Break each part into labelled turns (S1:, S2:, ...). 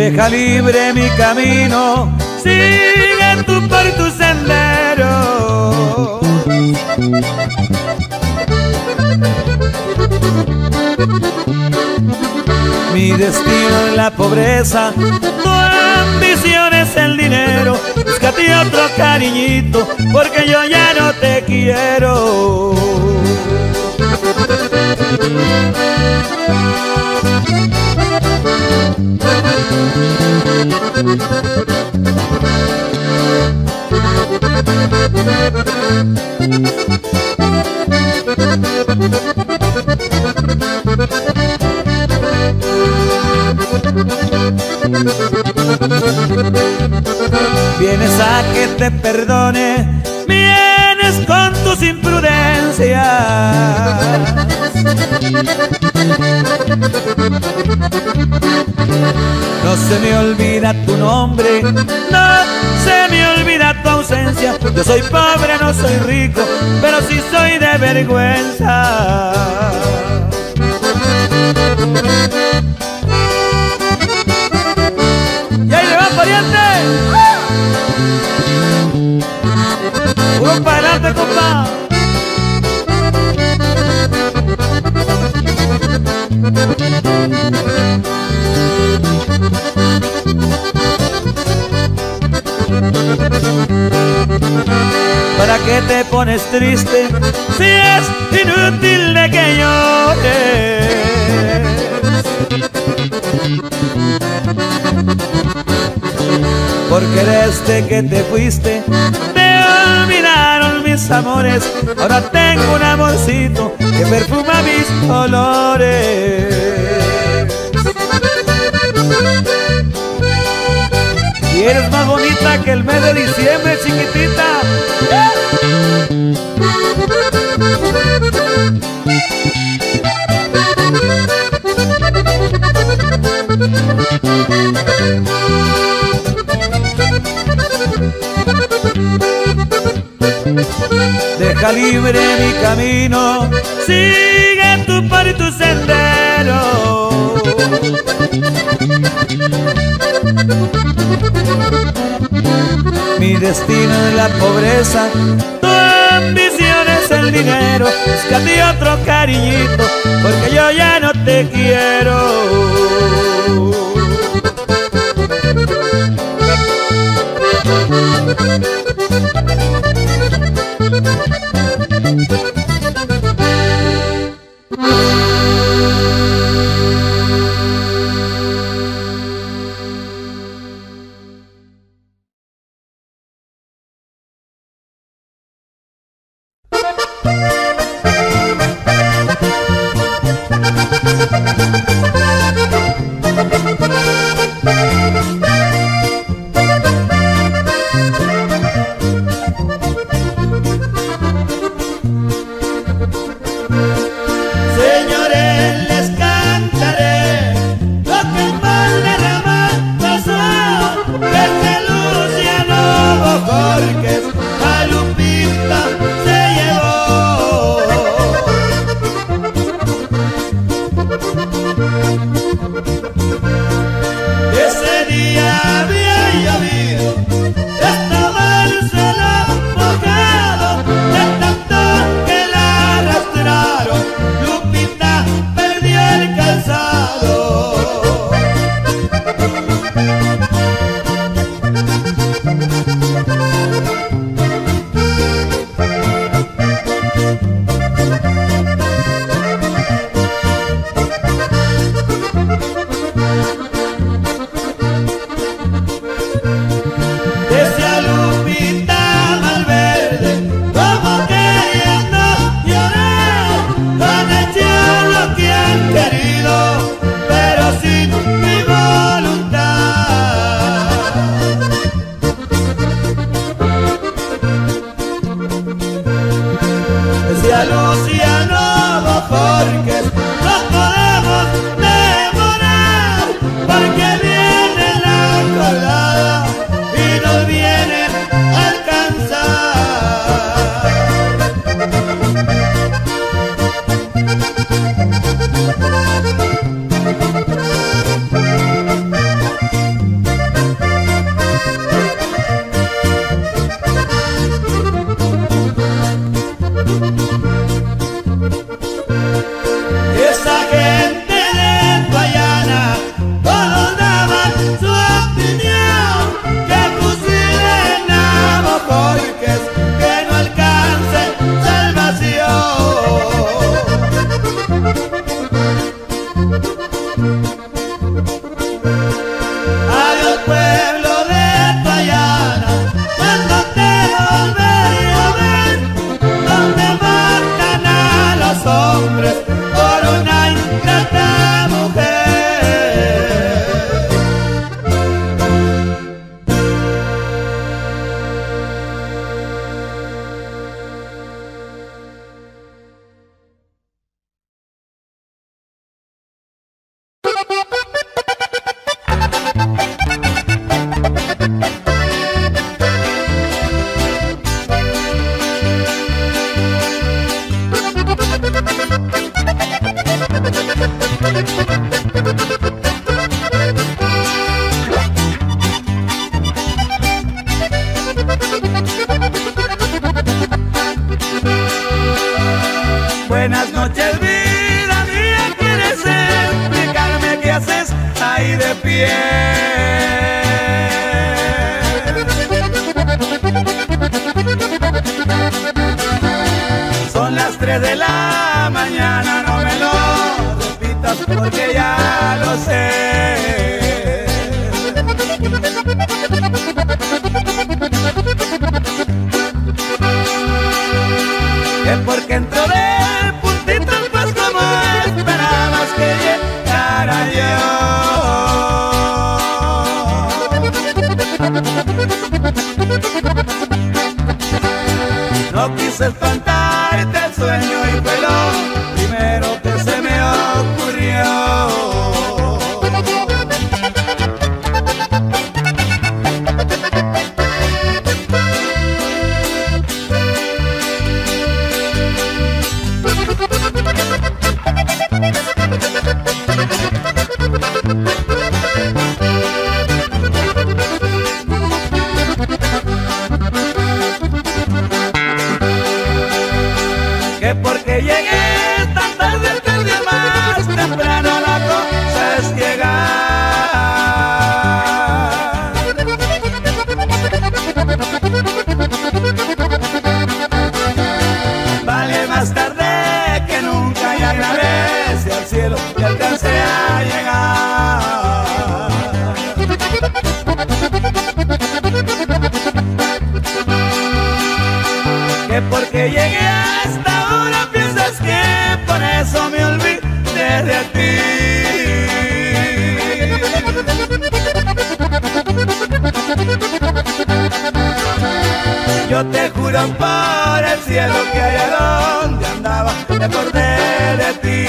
S1: Deja libre mi camino, sigue tú por tu sendero. Mi destino es la pobreza, tu ambición es el dinero. Búscate otro cariñito, porque yo ya no te quiero. Vienes a que te perdone, vienes con tus imprudencias. No se me olvida tu nombre, no se me olvida tu ausencia. Yo soy pobre, no soy rico, pero sí soy de vergüenza. ¡Y ahí le va, pariente! ¡Puro para adelante, compa! ¿Para qué te pones triste si es inútil de que llores? Porque desde que te fuiste te olvidaron mis amores. Ahora tengo un amorcito que perfuma mis olores. Y eres más bonita que el mes de diciembre, chiquitita. Deja libre mi camino, sigue tú por tu sendero. Mi destino es la pobreza, tu ambición es el dinero. Búscate otro cariñito, porque yo ya no te quiero. 3 de la mañana, no me lo repitas porque ya lo sé. Que porque entro de puntitos, pues como esperabas que llegara yo. No quise espantarte el sueño y fue lo primero que se me ocurrió. Que porque llegué tan tarde que el día más temprano la cosa es llegar. Vale más tarde que nunca y agradece al cielo que alcancé a llegar. Que porque llegué hasta ahora piensas que por eso me olvidé de ti. Yo te juro por el cielo que allá donde andaba me acordé de ti.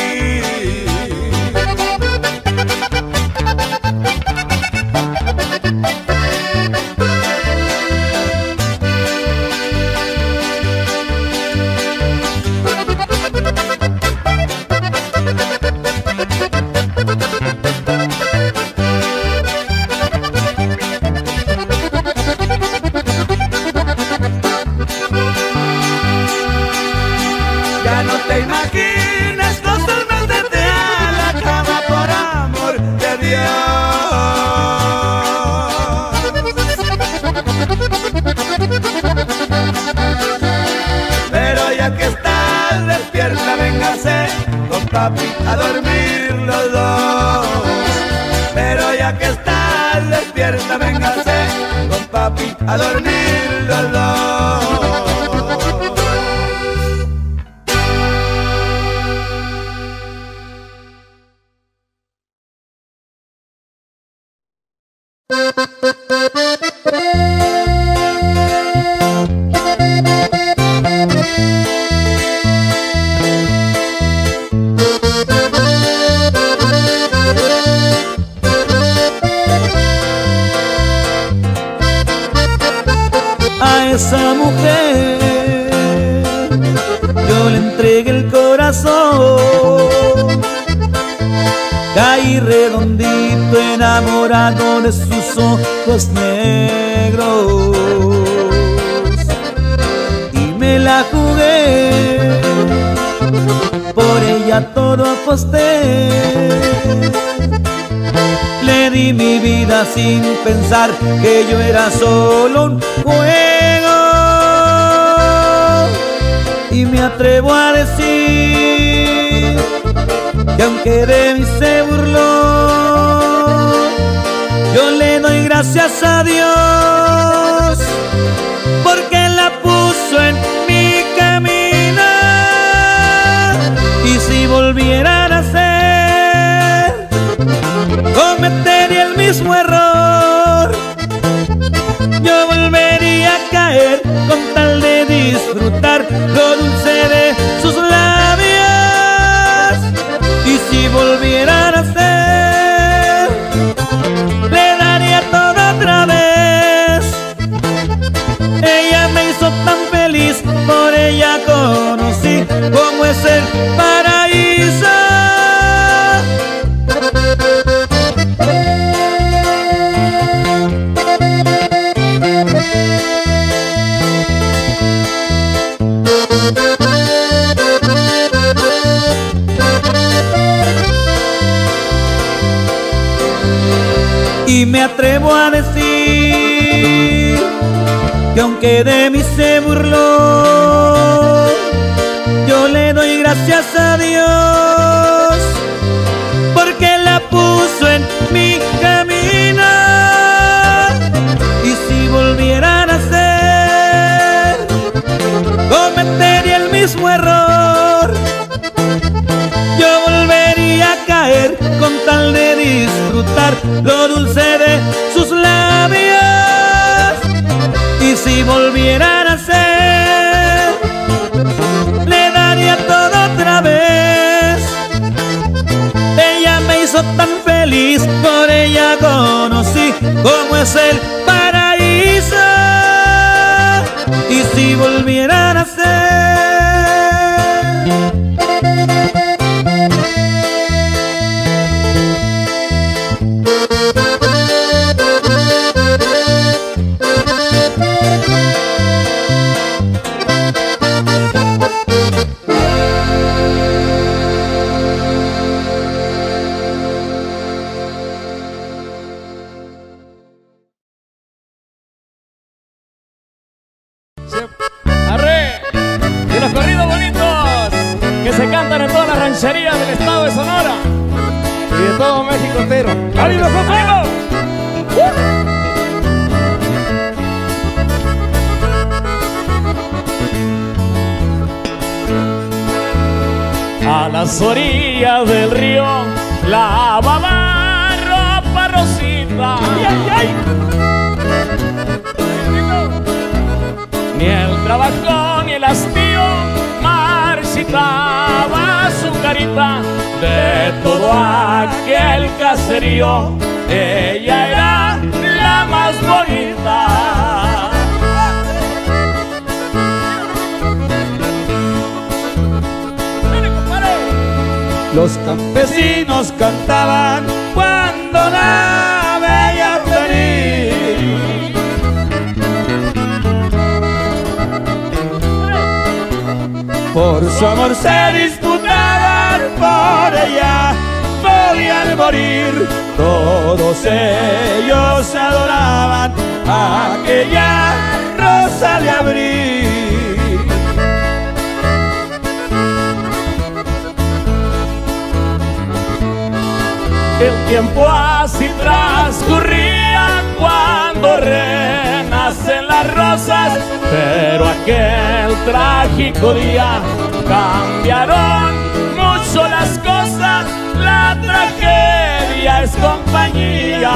S1: Ya no te imaginas cosas meterte a la cama por amor de Dios. Pero ya que estás despierta, véngase con papi a dormir los dos. Pero ya que estás despierta, véngase con papi a dormir los dos. A esa mujer yo le entregué el corazón, caí redondito enamorado de sus ojos negros y me la jugué, por ella todo aposté. Le di mi vida sin pensar que yo era solo un juego, y me atrevo a decir que aunque de mí se burló, yo le doy gracias a Dios porque la puso en mi camino. Y si volviera a nacer, cometería el mismo error. Yo volvería a caer con tal de disfrutar lo dulce de sus labios. Y si volviera a nacer, le daría todo otra vez. Ella me hizo tan feliz, por ella conocí cómo es el paraíso. Y me atrevo a decir que aunque de mí se burló, yo le doy gracias a Dios, porque la puso en mi camino. Y si volviera a nacer, cometería el mismo error. Yo volvería a caer con tal de disfrutar lo dulce de sus labios. Y si volviera a nacer, le daría todo otra vez. Ella me hizo tan feliz, por ella conocí cómo es el paraíso. Y si volviera a nacer,
S2: arre, de los corridos bonitos que se cantan en todas las rancherías del estado de Sonora y de todo México entero. ¡Cálido, compañero! A las orillas del río lavaba ropa Rosita. ¡Ay, ay, ay! Ni el trabajo ni el hastío marchitaba su carita. De todo aquel caserío, ella era la más bonita.
S1: los campesinos cantaban cuando la veía venir. Por su amor se disputaban, por ella podían morir. Todos ellos adoraban a aquella rosa de abril.
S2: El tiempo así transcurría cuando renacen las rosas, pero aquel trágico día cambiaron mucho las cosas. La tragedia es compañía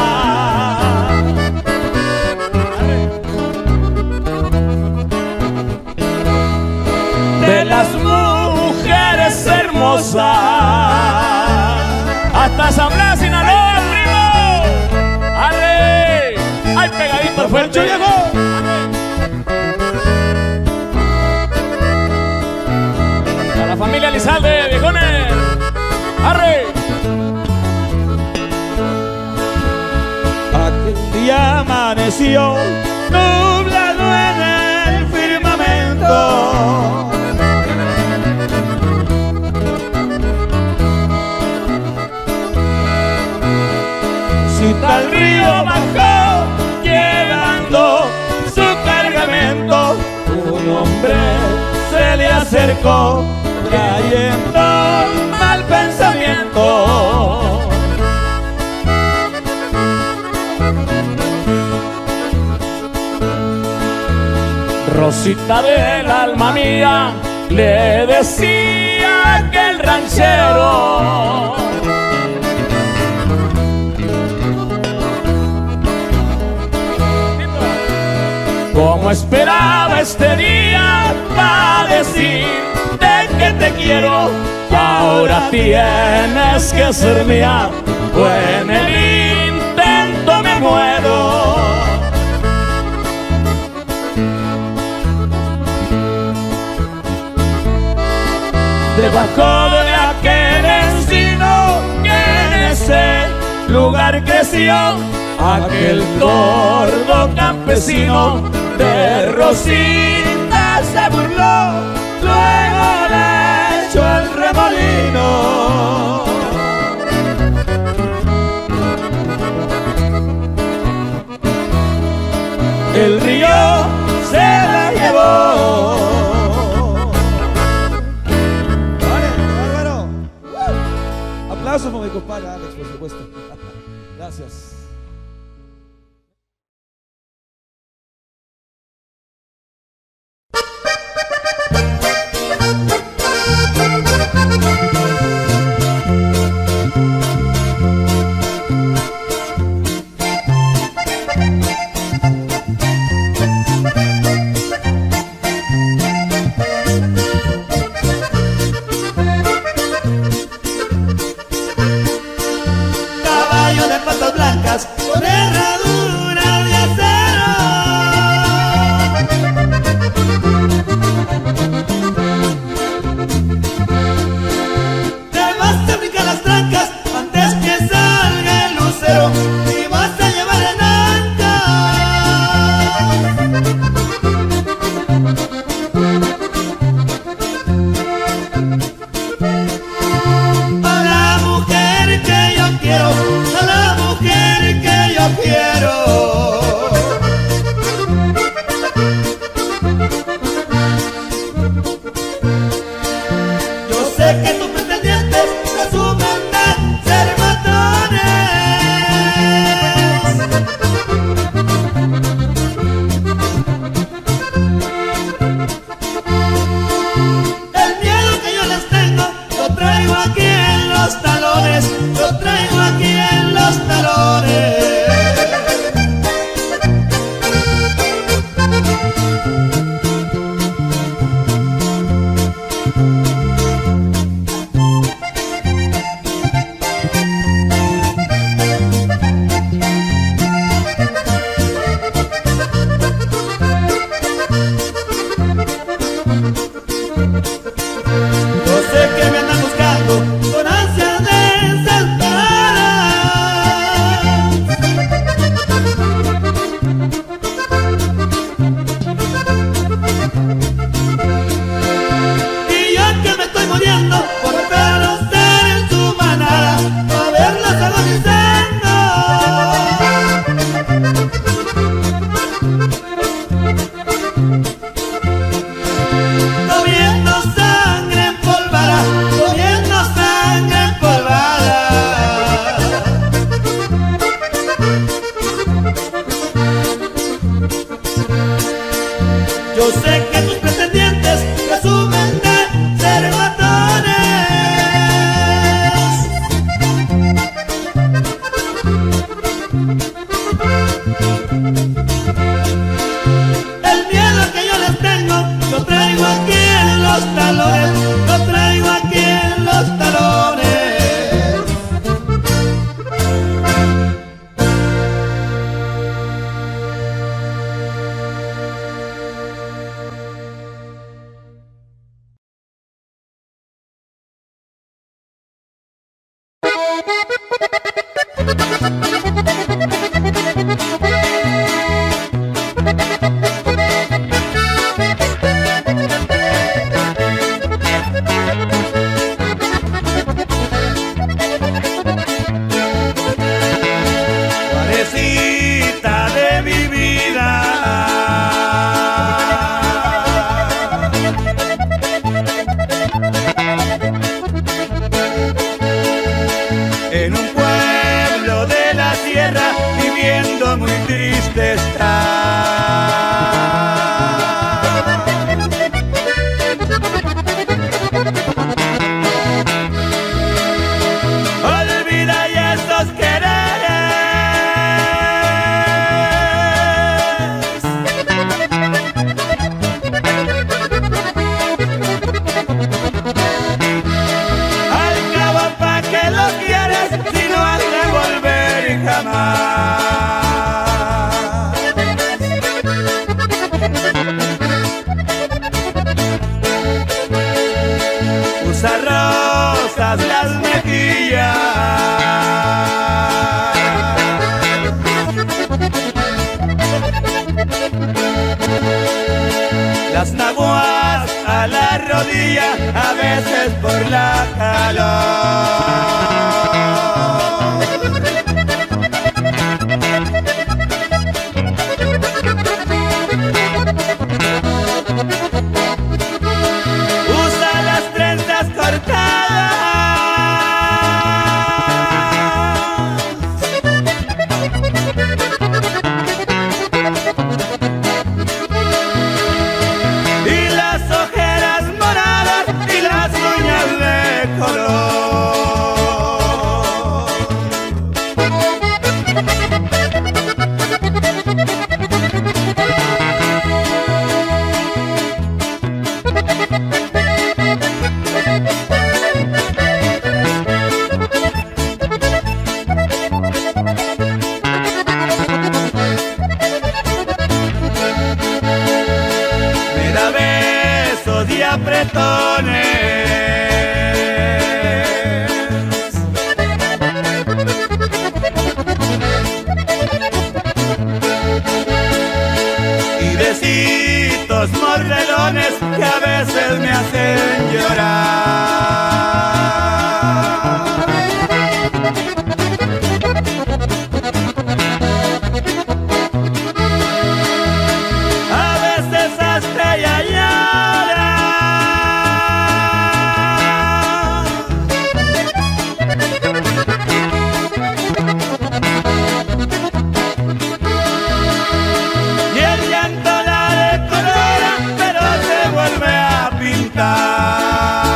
S2: de las mujeres hermosas. Hasta San Blas, Sinaloa, primo. ¡Arre! ¡Ay, pegadito fuerte!
S1: Llegó.
S2: A la familia Lizalde, viejones. ¡Arre!
S1: Aquel día amaneció nublado en el firmamento. Rosita al río bajó llevando su cargamento. Un hombre se le acercó trayendo mal pensamiento.
S2: Rosita del alma mía, le decía aquel ranchero, como esperaba este día para decirte que te quiero. Ahora tienes que ser mía, o en el intento me muero. Debajo de aquel encino que en ese lugar creció aquel gordo campesino, de Rosita se burló, luego le echó el remolino. El río se la llevó.
S1: compadre Alex, por supuesto. Gracias.
S3: Caballo de patas blancas con herradura de acero. Te vas a brincar las trancas antes que salga el lucero y vas a llevar en a la mujer que yo quiero, a la mujer que yo quiero. Yo sé que tus pretendientes presumen de ser matones. El miedo que yo les tengo lo traigo aquí en los talones, lo traigo aquí en los talones. Yo sé que me andan buscando con ansias desesperadas. Y yo que me estoy muriendo por conocer en su manada, a verlos agonizando. No viendo sangre empolvada, no viendo sangre empolvada. Yo sé que tus pretendientes presumen de ser matones. El miedo que yo les tengo lo traigo aquí en los talones, lo traigo aquí en los talones. Florecita de mi vida, en un pueblo de la sierra viviendo muy triste está. Olvida ya esos quereres, al cabo pa' que lo quieres si no has de volver jamás. Usa rosas las mejillas, las naguas a la rodilla, a veces por la calor. Usa las trenzas cortadas,
S1: juguetones. Y besitos mordelones que a veces me hacen llorar. A veces hasta ella llora. Y el llanto la decolora, pero se vuelve a pintar.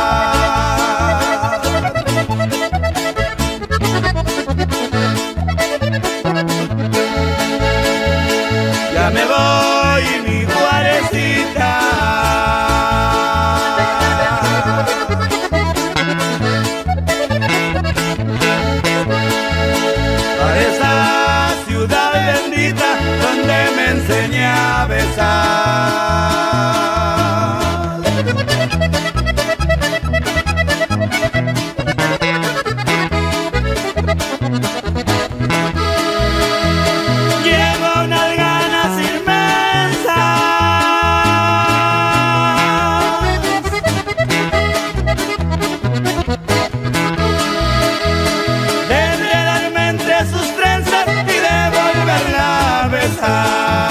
S1: Ya me voy, mi Juarecita. A esa ciudad bendita donde me enseñé a besar. Llevo unas ganas inmensas de enredarme entre sus trenzas y de volverla a besar.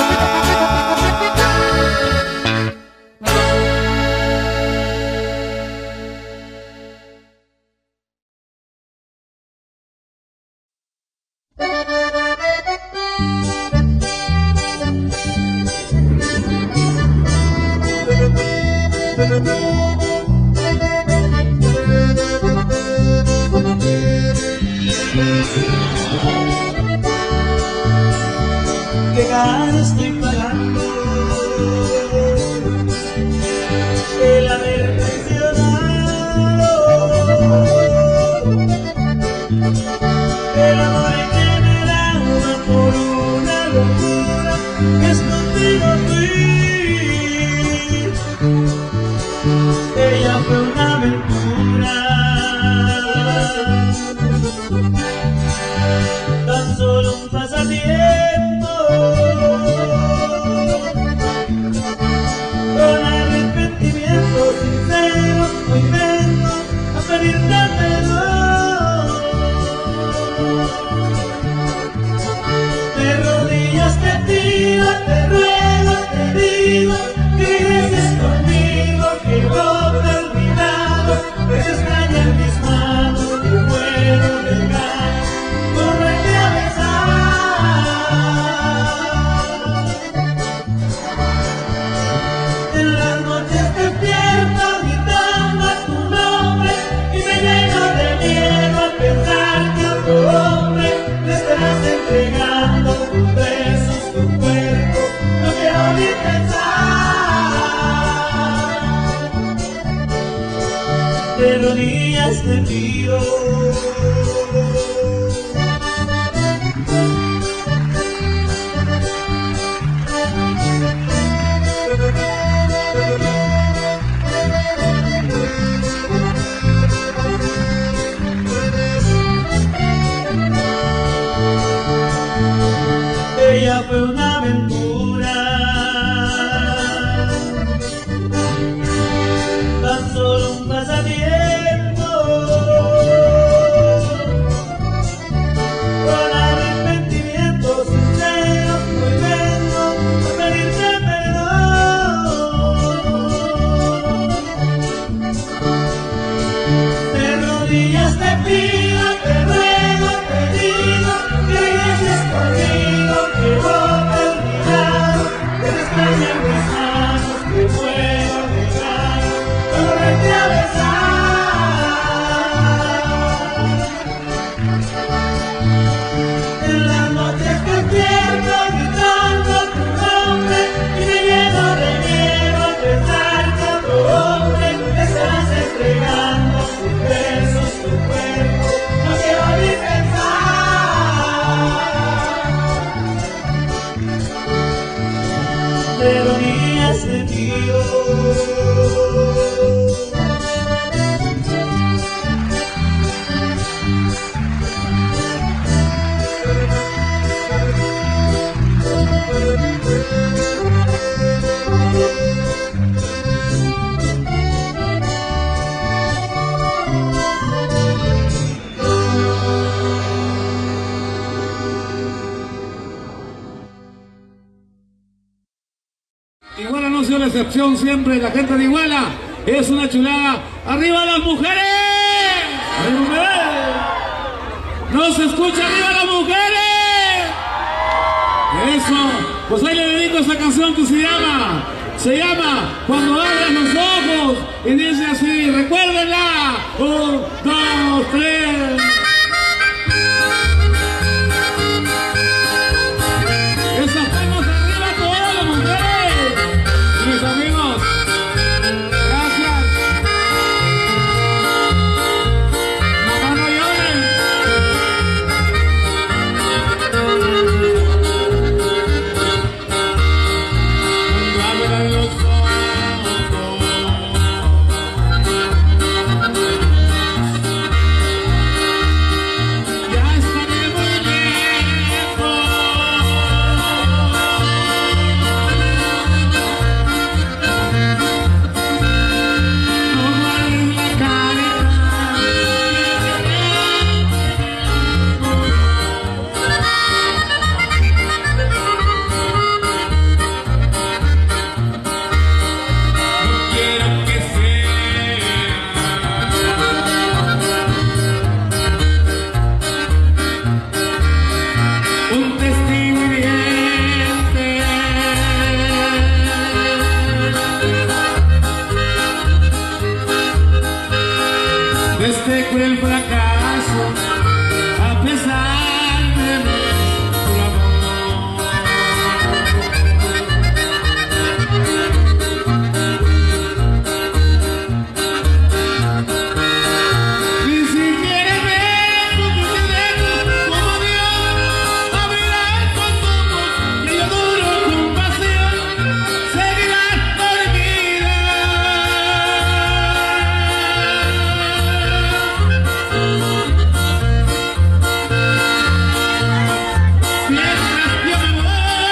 S3: Qué caro estoy pagando el haber traicionado el amor que me daba por una locura que es contigo fui. Ella fue una aventura, tan solo un pasatiempo. Con arrepentimiento sincero hoy vengo a pedirte perdón. De rodillas te pido, te ruego, te digo que regreses conmigo, que no te he olvidado, que te extraña en mis manos, que puedo dejar volverte a besar. En las noches despierto gritando tu nombre y me lleno de miedo al pensar que otro hombre le estarás entregando tus besos, tu cuerpo. No quiero ni pensar. De rodillas te pido. Ella fue una aventura, tan solo un pasatiempo. Con arrepentimiento sincero hoy vengo a pedirte perdón. De rodillas te pido, te ruego, te digo que regreses conmigo, que no te he olvidado, que te extraña en mis manos, que puedo dejar volverte a besar. En las noches despierto gritando tu nombre y me lleno de miedo al pensar que otro hombre te estarás entregando tus besos, tu cuerpo. No quiero ni pensar. De rodillas te pido.
S4: Iguala no ha sido la excepción siempre. La gente de Iguala es una chulada. ¡Arriba las mujeres! ¡Arriba mujeres! ¡No se escucha! ¡Arriba las mujeres! Eso. Pues ahí le dedico esta canción que se llama Cuando abras los ojos. Y dice así, recuérdenla. 1, 2, 3. Esas palmas arriba todas las mujeres. Mis amigos, gracias. Mamá, no lloren. Cuando abran los ojos, ya estaremos lejos. No guardes la careta. No quiero que sea un testigo viviente de este cruel fracaso, a pesar de nuestro amor. Ni siquiera dejo que te dejo como Dios abrirá estos ojos y yo duro con pasión seguirás dormida. Mientras yo me voy,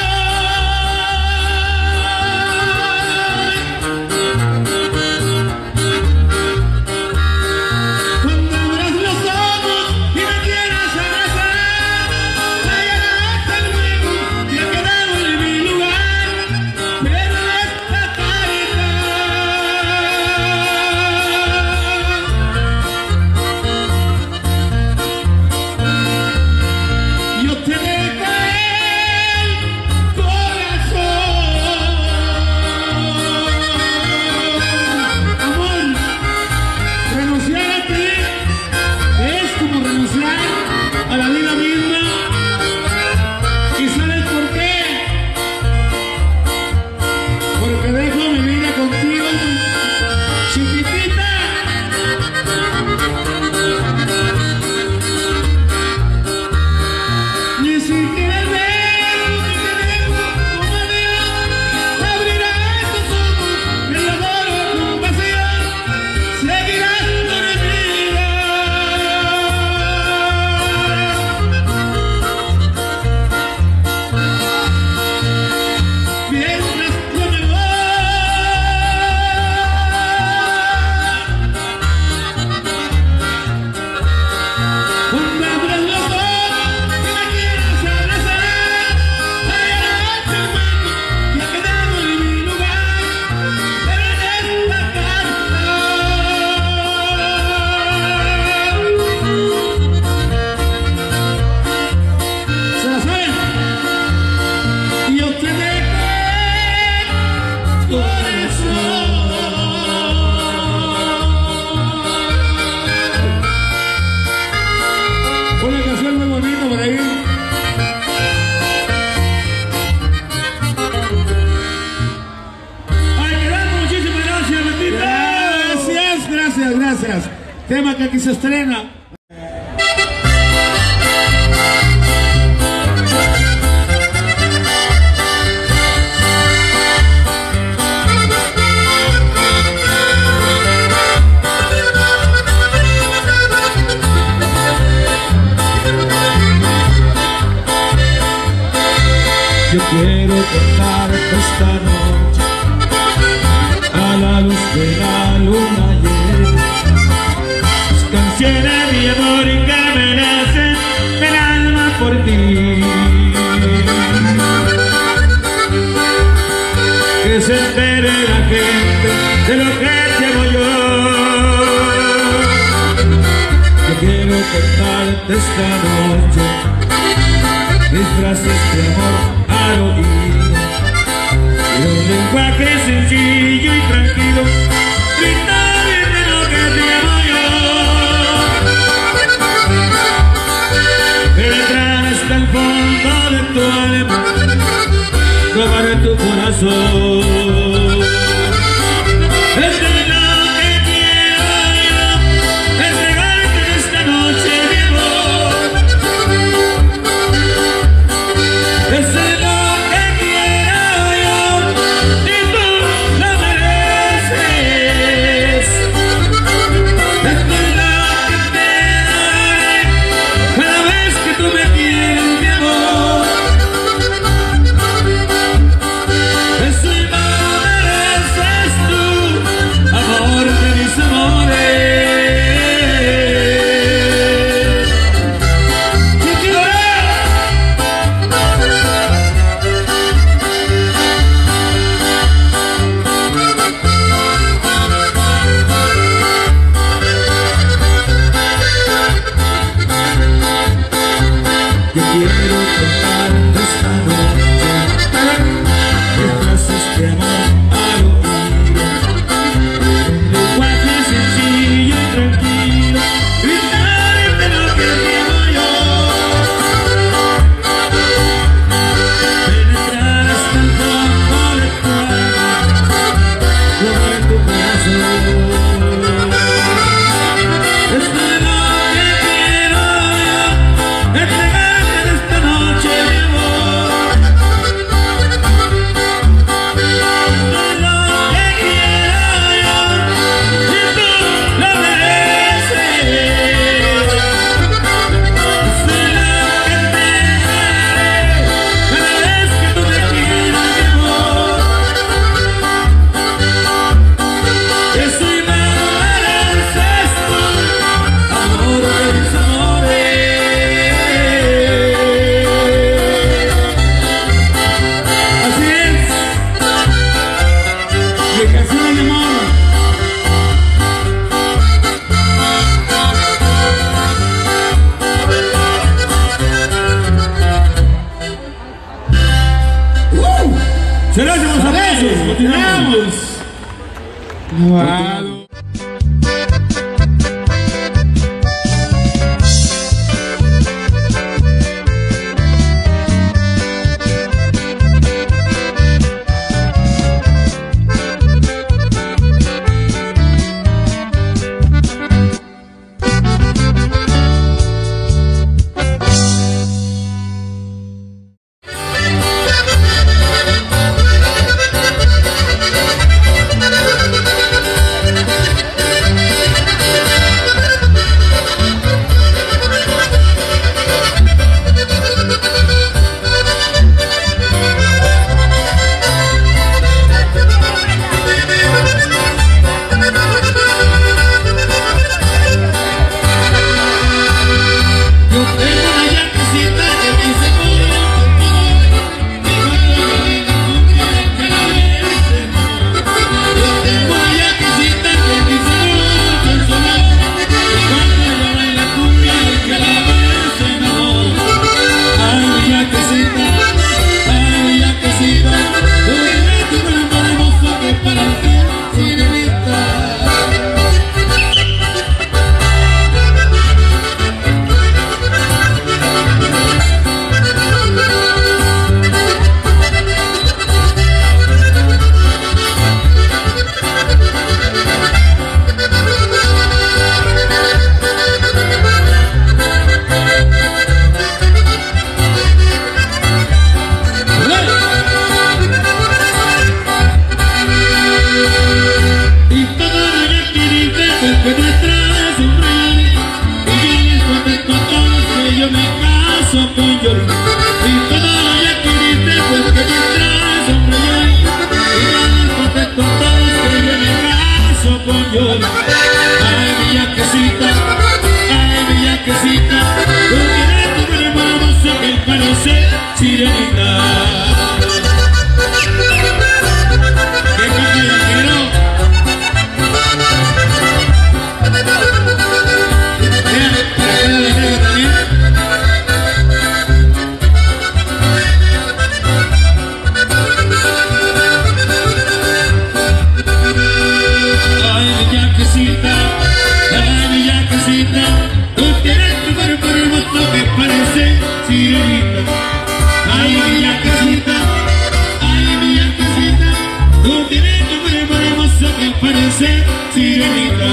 S4: cuando abras los ojos y me quieras abrazar, allá hasta luego, ya he quedado en mi lugar, pero esta carita. Yo te dejo el corazón. Amor, renunciar a ti es como renunciar a la vida misma. ¿Y sabes por qué? Porque dejo mi vida contigo, chiquitita. Ni siquiera el beso que te dejo como Dios abrirá estos ojos, me lo adoro con pasión, seguirás dormida. Mientras yo me voy, cuando abras los ojos y me quieras abrazar, allá hasta luego, ya he quedado en mi lugar, pero en esta carta. ¿Se la saben? Yo te dejo el corazón. Una canción muy bonita por ahí. Ay, quedamos, muchísimas gracias, Betita. Gracias. Tema que aquí se estrena.
S1: Yo quiero contarte esta noche a la luz de la luna llena, las canciones de amor que me nacen del alma por ti, que se
S4: contarte esta noche mis frases de amor al oído, y un lenguaje sencillo y tranquilo, gritarme lo que te amo yo, penetrar hasta el fondo de tu alma, robar tu corazón. Gracias, aplausos. Continuamos. Wow. sirenita.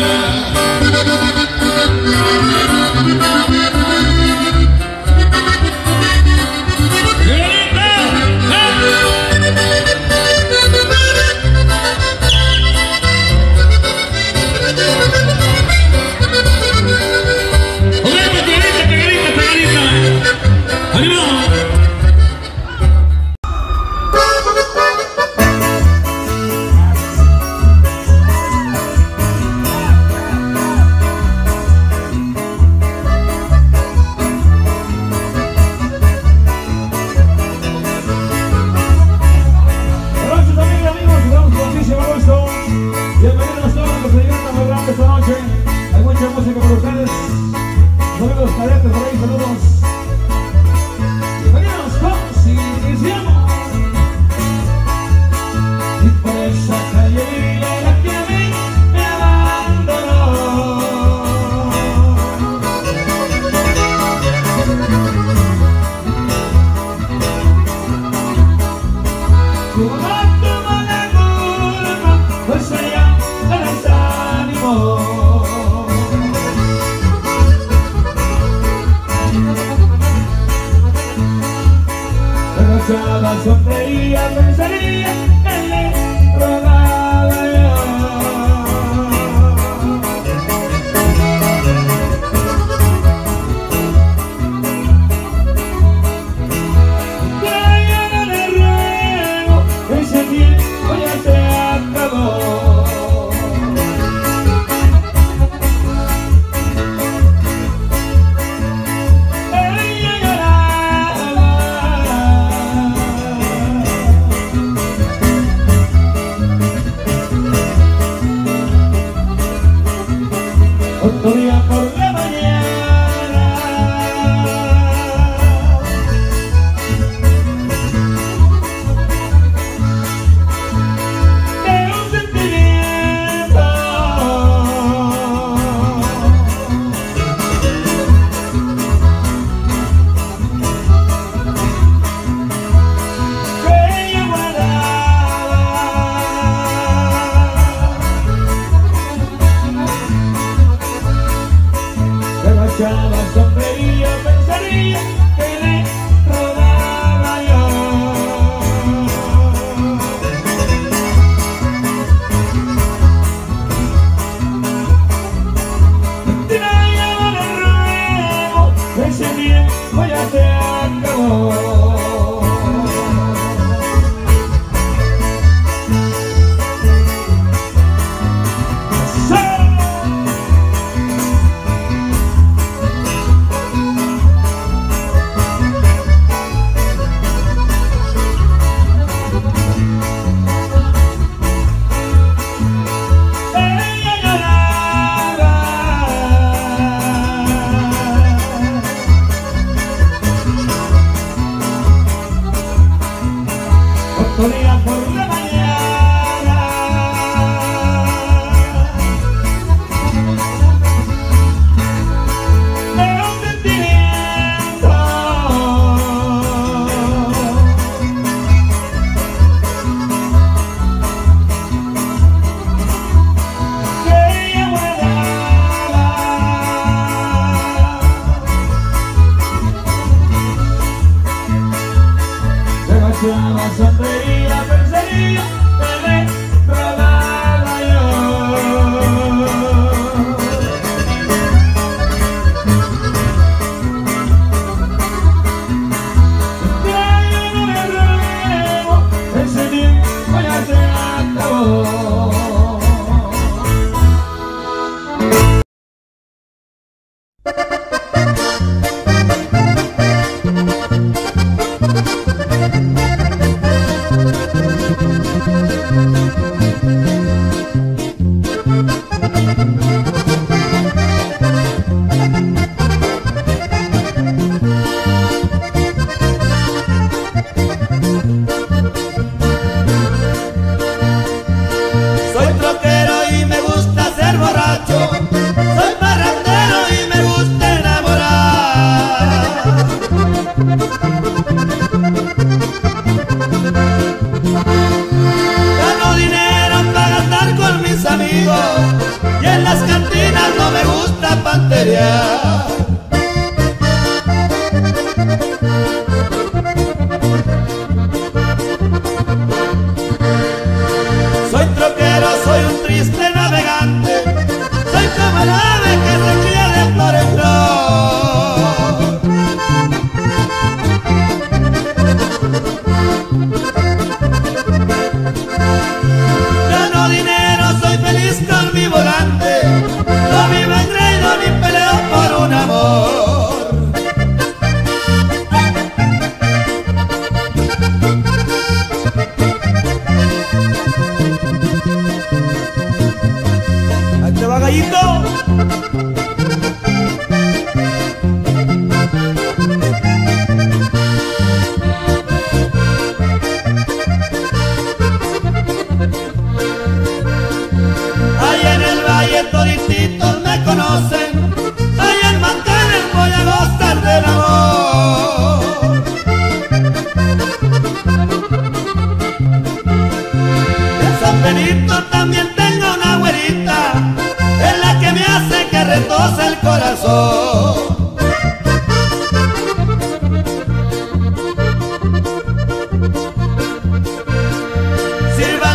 S3: Sonreía, pensaría que le robaba yo. Ya no le ruego, ese tiempo ya se acabó. Ella lloraba. Otro día por la mañana, de un sentimiento que ella guardaba. Se marchaba, sonreía, pensaría que le robaba yo. Mentira, ya no le ruego, ese tiempo ya se acabó. Ella lloraba. Otro día por la mañana, de un sentimiento que ella guardaba. Se marchaba, sonreía, pensaría que le robaba yo. Ya yo no le ruego, ese tiempo ya se acabó.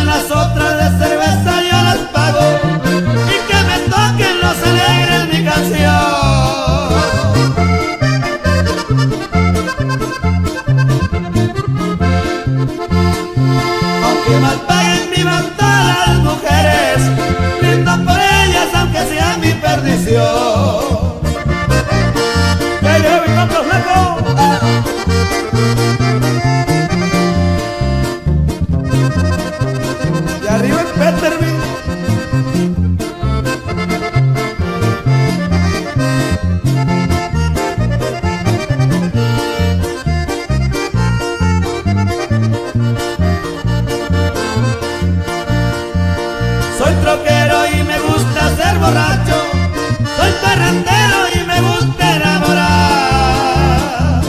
S1: las otras de cerveza yo las pago y que me toquen los alegres mi canción. Aunque mal paguen mi todas las mujeres, brindo por ellas aunque sea mi perdición. ¡Hey, hey, mi canto flaco! Y arriba el Peterby. Soy troquero y me gusta ser borracho, soy parrandero y me gusta enamorar.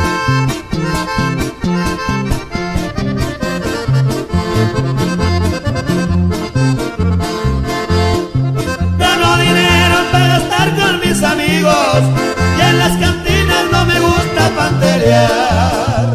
S1: Gano dinero para gastar con mis amigos y en las cantinas no me gusta panterear.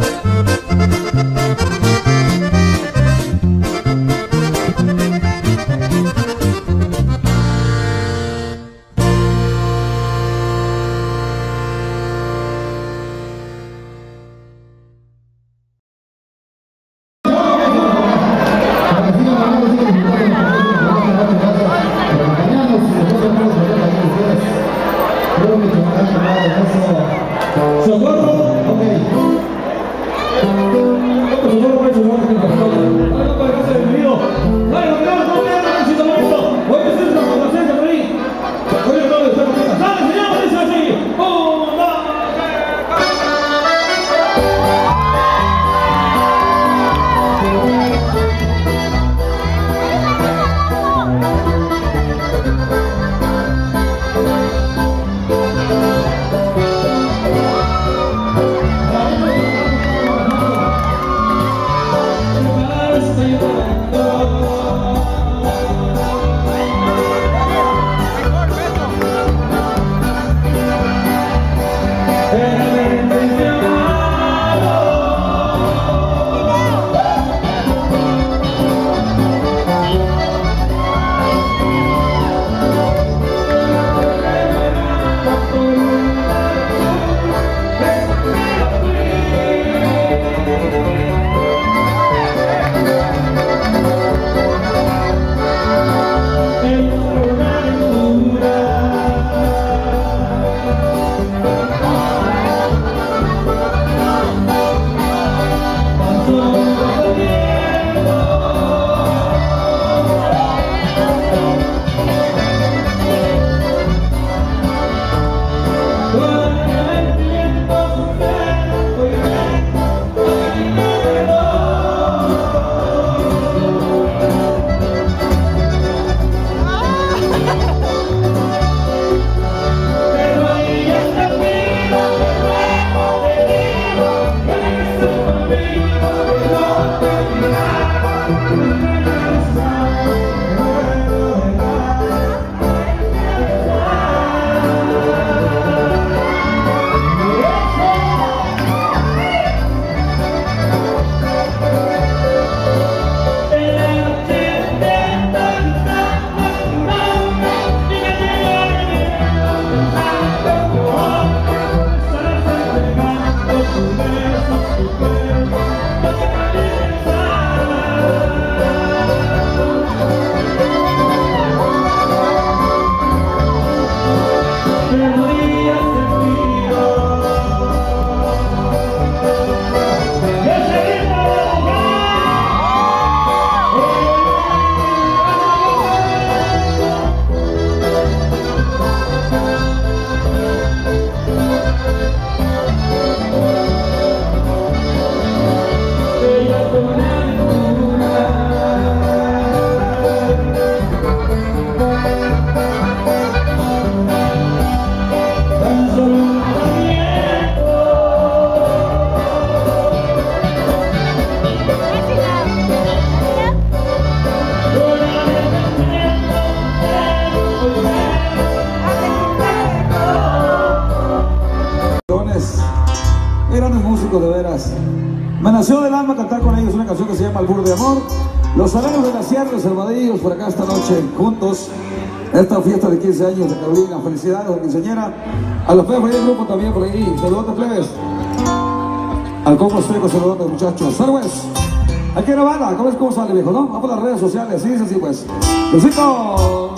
S5: Qué grandes músicos, de veras. Me nació del alma cantar con ellos una canción que se llama Albur de Amor. Los Arenos de la Sierra, los Hermadillos, por acá esta noche, juntos. Esta fiesta de 15 años de Carolina. Felicidades a la quinceañera. A los plebes del grupo también por ahí. Saludos, plebes. Al Coco Estreco, saludos, muchachos. Salves. Aquí en la banda, ¿cómo sale, viejo, no? Vamos a las redes sociales, sí, dice así, pues. ¡Besito!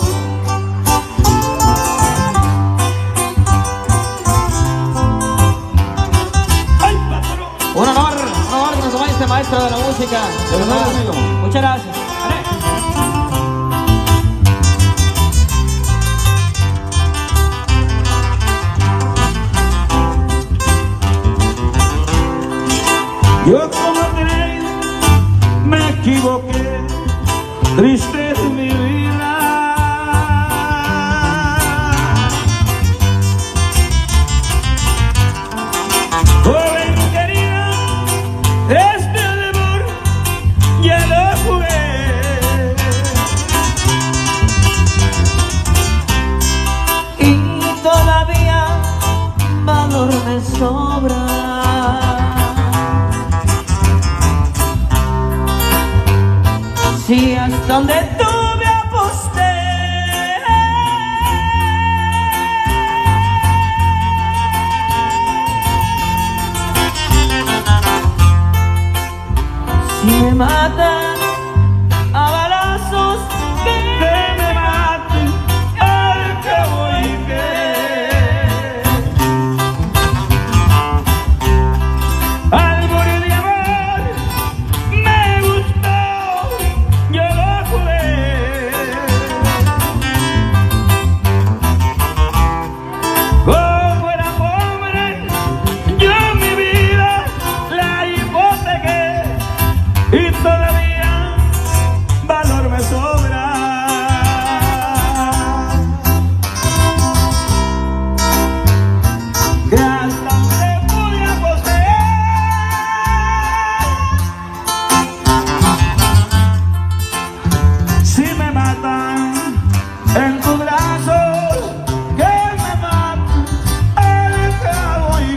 S6: Un honor que nos vaya este maestro de la música. Muchas gracias.
S1: Yo como creí, me equivoqué, triste es mi vida. Joven querida, este amor ya lo jugué.
S6: Y todavía valor me sobra. Si hasta donde tú me aposté, si me matan a balazos, que me maten al cabo y
S1: Al morir de amor me gustó, yo lo jugué. Como era pobre, yo mi vida la hipotequé y todavía valor me sobra. Que hasta me pude apostar. Si me matan en tus brazos, que me maten al cabo y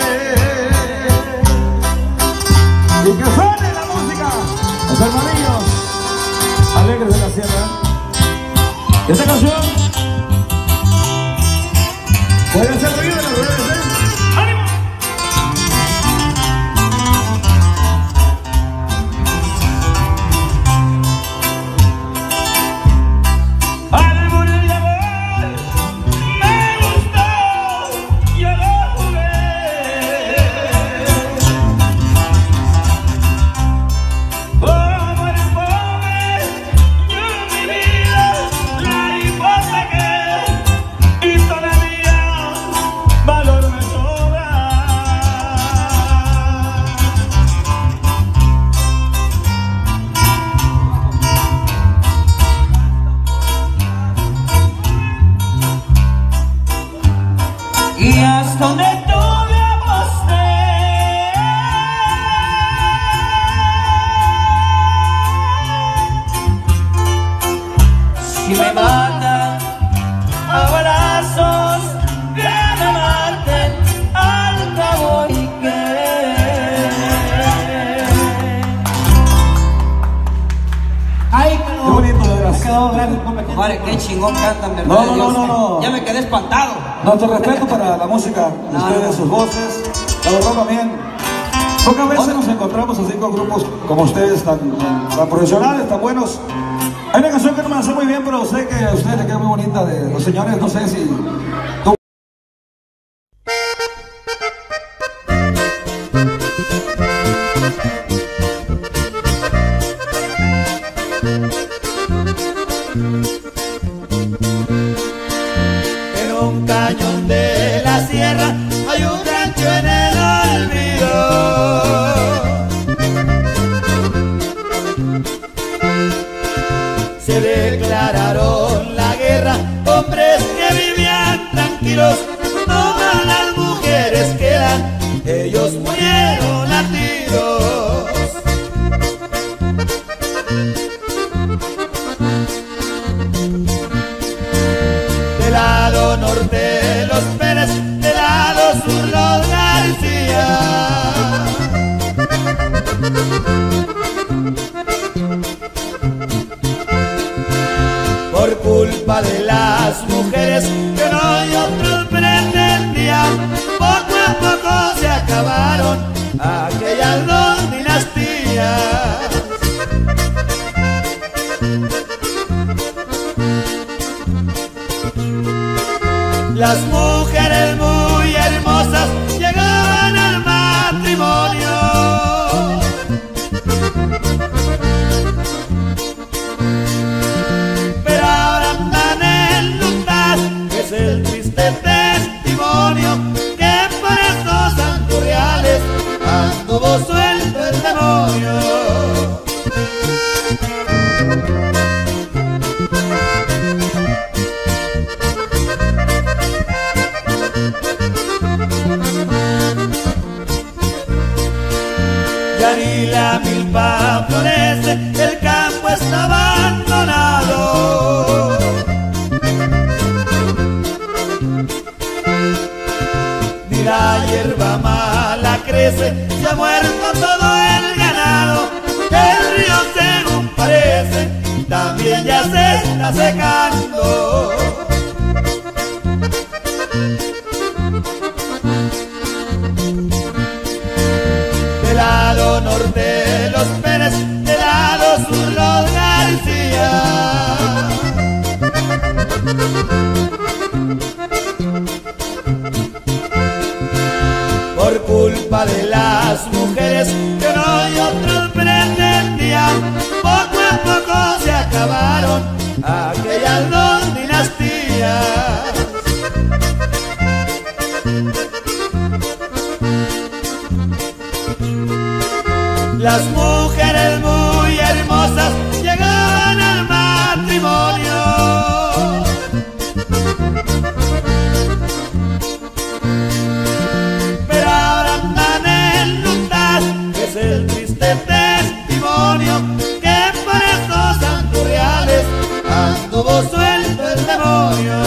S1: que suene la música. Los hermanillos alegres de la sierra. Esta canción puede ser ruido en las redes, ¿eh? ¡Ánimo! Al morir de amor me gustó, yo lo jugué. Como era pobre, yo mi vida la hipotequé y todavía valor me sobra.
S6: y hasta donde tú me aposté. Si me matan a balazos, que me maten al cabo y Ay,
S5: Qué bonito, de veras.
S6: compadre, qué chingón cantan, ¿verdad?
S5: No.
S6: Ya me quedé espantado.
S5: Nuestro respeto para la música de ustedes, sus voces. La verdad también. Pocas veces nos encontramos así con grupos como ustedes, tan profesionales, tan buenos. Hay una canción que no me la sé muy bien, pero sé que a ustedes les queda muy bonita de los señores, no sé si...
S1: En un cañón de la sierra hay un rancho en el olvido. Se declararon la guerra hombres que vivían tranquilos. culpa de las mujeres que uno y otros pretendían, poco a poco se acabaron aquellas dos dinastías. Las mujeres muy hermosas llegaban al matrimonio, pero ahora andan enlutadas, es el triste testimonio que por estos santurriales anduvo suelto el demonio. Ya ni la milpa florece, el campo está abandonado. Ni la hierba mala crece, se ha muerto todo el ganado. El río, según parece, también ya se está secando. Del lado norte los Pérez, del lado sur los García. Por culpa de las mujeres que uno y otros pretendían, poco a poco se acabaron aquellas dos dinastías. Las mujeres muy hermosas llegaban al matrimonio, pero ahora andan enlutadas, es el triste testimonio que por estos santurriales anduvo suelto el demonio.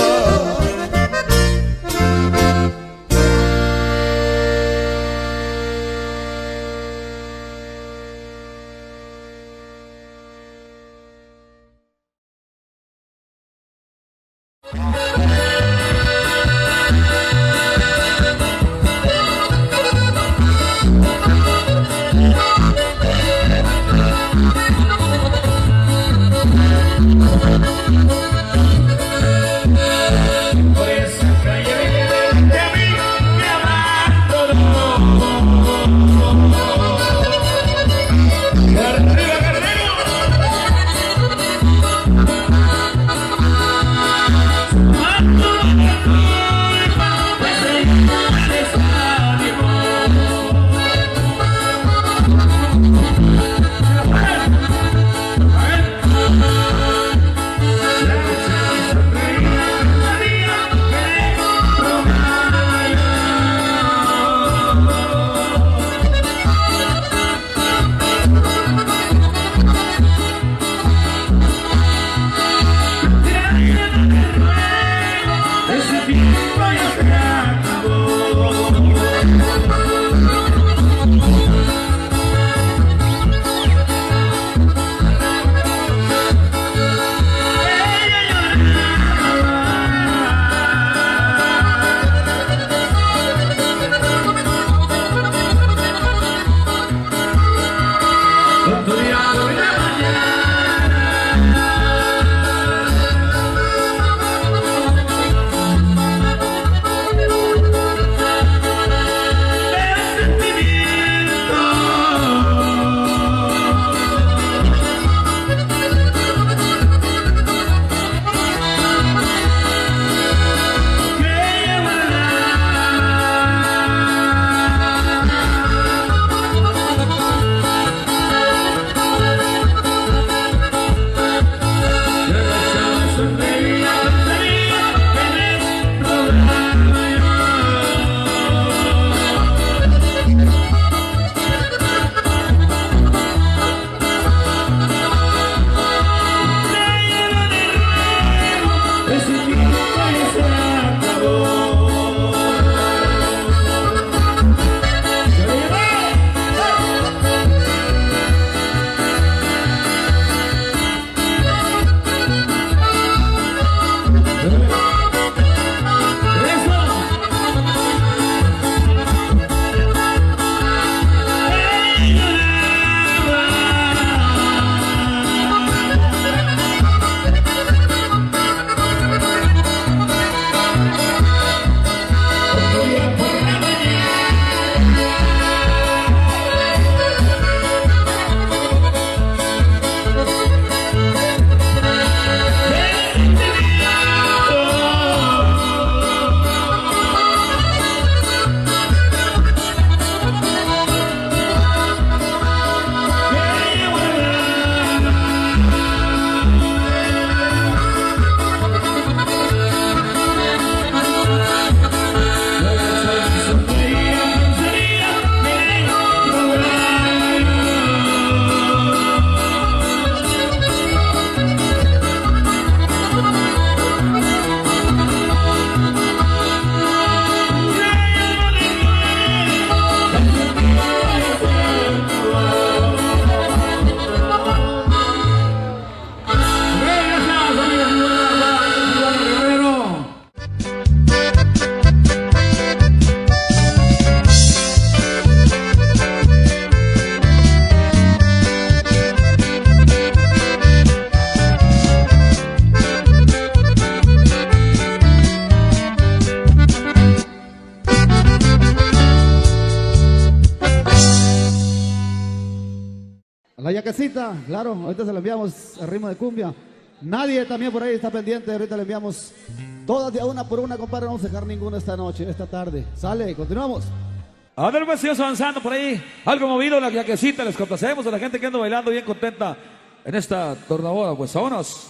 S7: Villaquecita, claro, ahorita se la enviamos al ritmo de cumbia. Nadie también por ahí está pendiente, ahorita le enviamos todas de una por una, compadre, no vamos a dejar ninguna esta noche, esta tarde. Sale, continuamos.
S1: A ver, pues seguimos avanzando por ahí. Algo movido, la Villaquecita, les complacemos a la gente que anda bailando bien contenta en esta tornaboda, pues vámonos.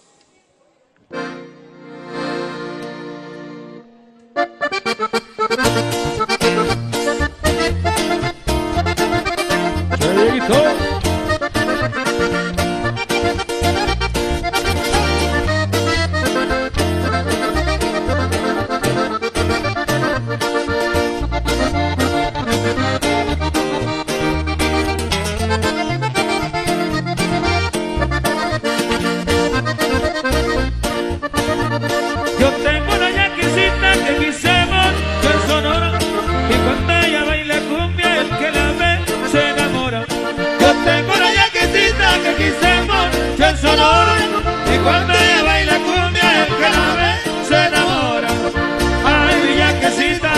S1: Yo tengo una yaquecita que quisemos en Sonora, y cuando ella baila cumbia el que la ve se enamora. Yo tengo una yaquecita que quisemos en Sonora, y cuando ella baila cumbia el que la ve se enamora. Ay, mi yaquecita,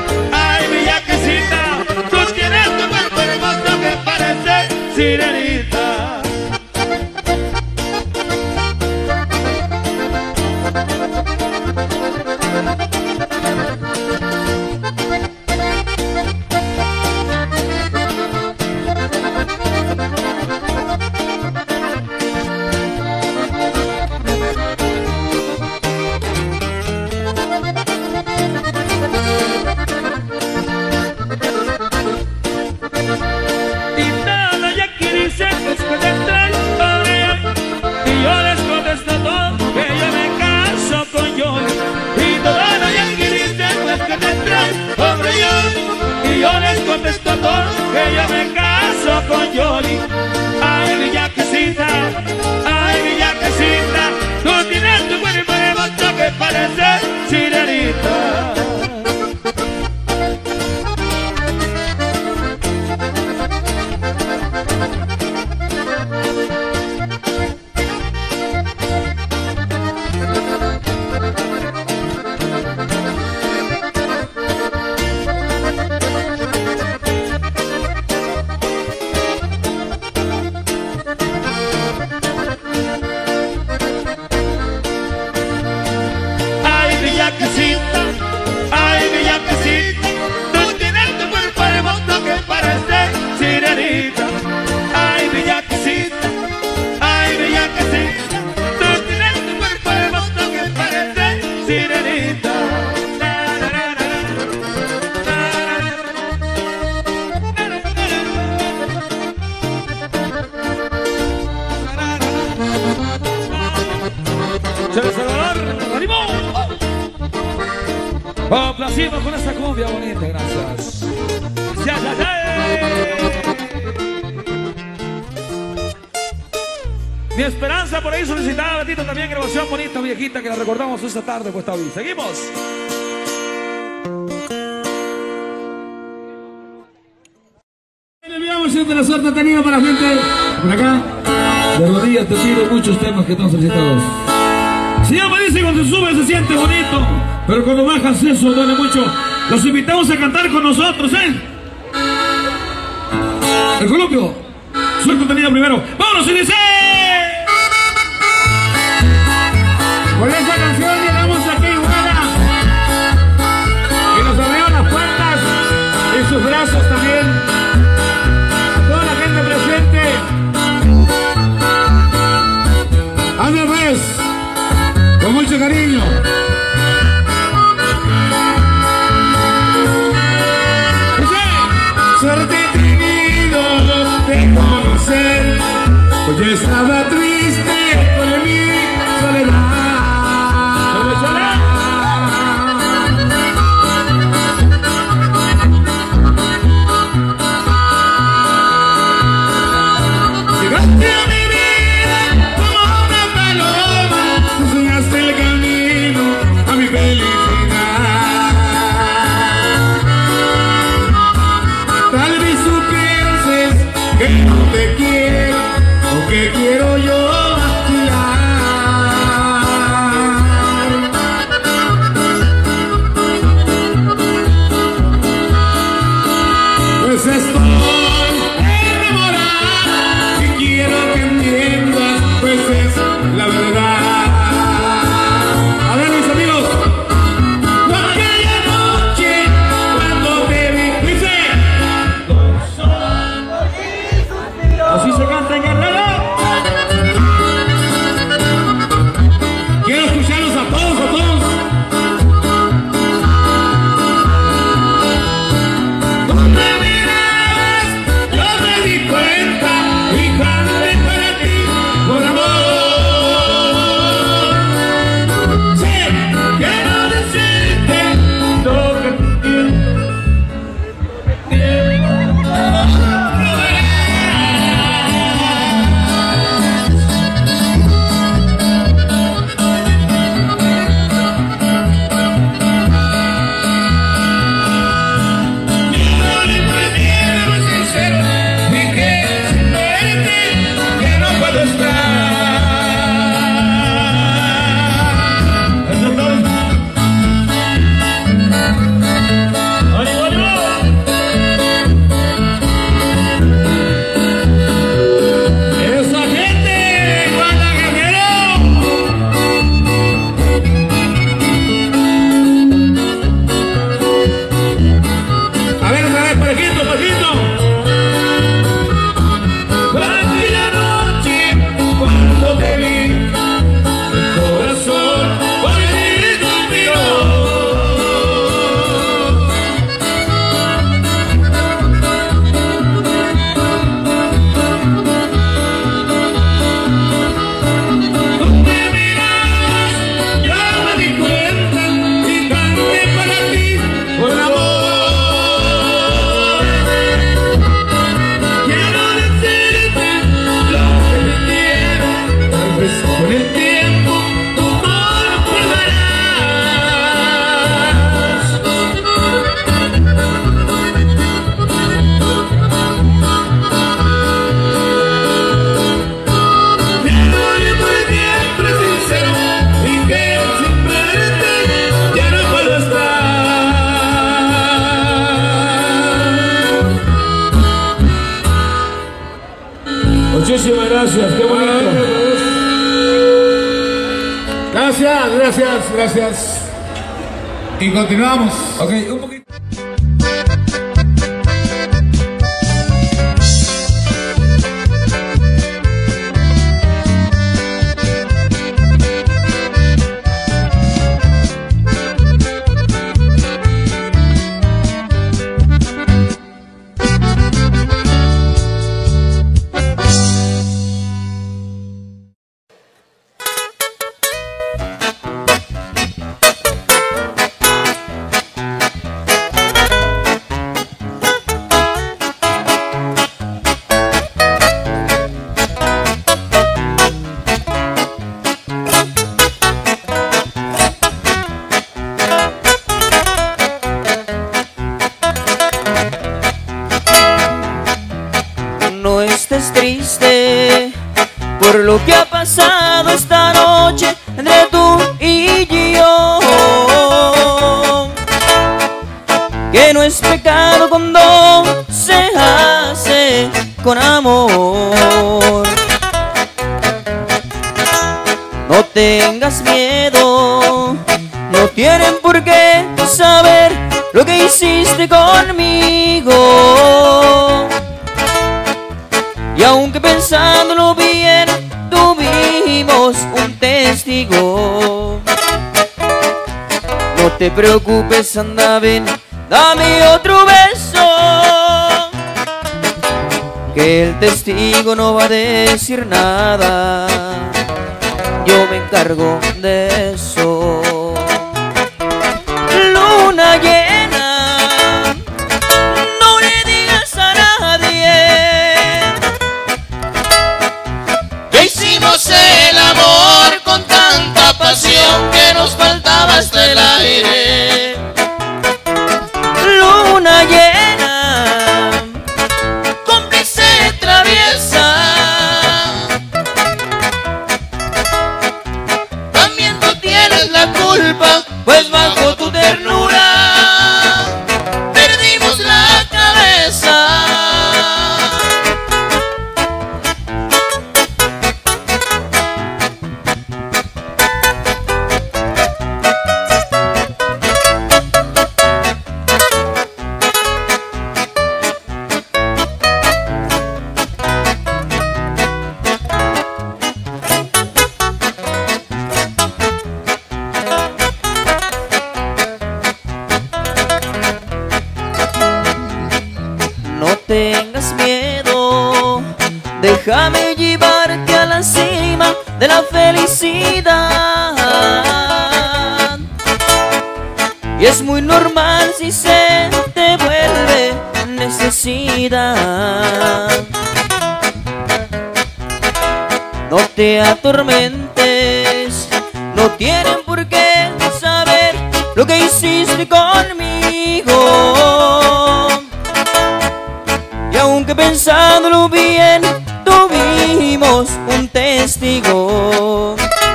S1: tú tienes tu cuerpo hermoso que parece sirenita. Que yo me caso con Yoli. Ay, mi yaquecita, tú tienes tu cuerpo hermoso que parece sirenita. Complacimos con esta cumbia bonita, gracias. Mi Esperanza por ahí solicitada, Betito, también grabación bonita, viejita, que la recordamos esta tarde, pues está bien. Seguimos.
S8: Le enviamos siempre la suerte tenida para la gente por acá. De rodillas te pido muchos temas que están solicitados. Si ya me dice cuando se sube se siente bonito, pero cuando bajas eso duele mucho. Los invitamos a cantar con nosotros, El columpio, suerte tenida primero. ¡Vámonos, y dice! Con esta canción llegamos aquí, buena. Y nos abrieron las puertas y sus brazos también. A toda la gente presente. Anda pues, con mucho cariño. Suerte he tenido de conocer, pues yo estaba triste por mi soledad. Llegaste a mi vida como una paloma, tú enseñaste el camino a mi felicidad. Tal vez tú pienses que no te quiero o que quiero yo vacilar. Pues estoy enamorada y bonito. Gracias. Y continuamos. Ok, un poquito.
S6: No estés triste por lo que ha pasado esta noche entre tú y yo, que no es pecado cuando se hace con amor. No tengas miedo, no tienen por qué saber lo que hiciste conmigo. Y aunque pensándolo bien, tuvimos un testigo. No te preocupes, anda, ven, dame otro beso, que el testigo no va a decir nada. Yo me encargo de eso. Luna llena, no le digas a nadie
S9: que hicimos el amor con tanta pasión que nos faltaba hasta el aire.
S6: Luna llena, cómplice traviesa,
S9: También tú tienes la culpa,
S6: pues bajo tu ternura
S9: perdimos la cabeza.
S6: No tengas miedo, déjame llevarte a la cima de la felicidad. Y es muy normal si se te vuelve necesidad. No te atormentes, no tienen por qué saber lo que hiciste conmigo. Y aunque pensándolo bien, tuvimos un testigo.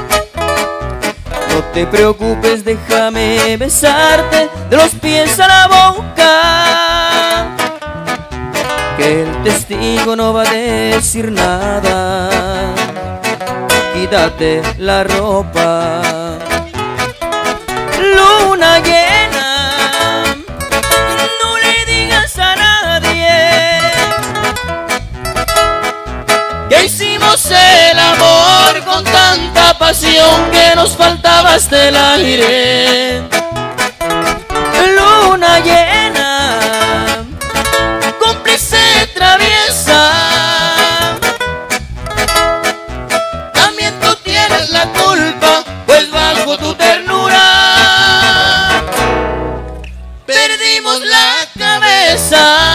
S6: No te preocupes, déjame besarte de los pies a la boca, que el testigo no va a decir nada. Quítate la ropa. Luna llena, no le digas a nadie
S9: Que hicimos el amor con tanta pasión que nos faltaba hasta el aire.
S6: luna llena, cómplice traviesa,
S9: También tú tienes la culpa, pues bajo tu ternura perdimos la cabeza.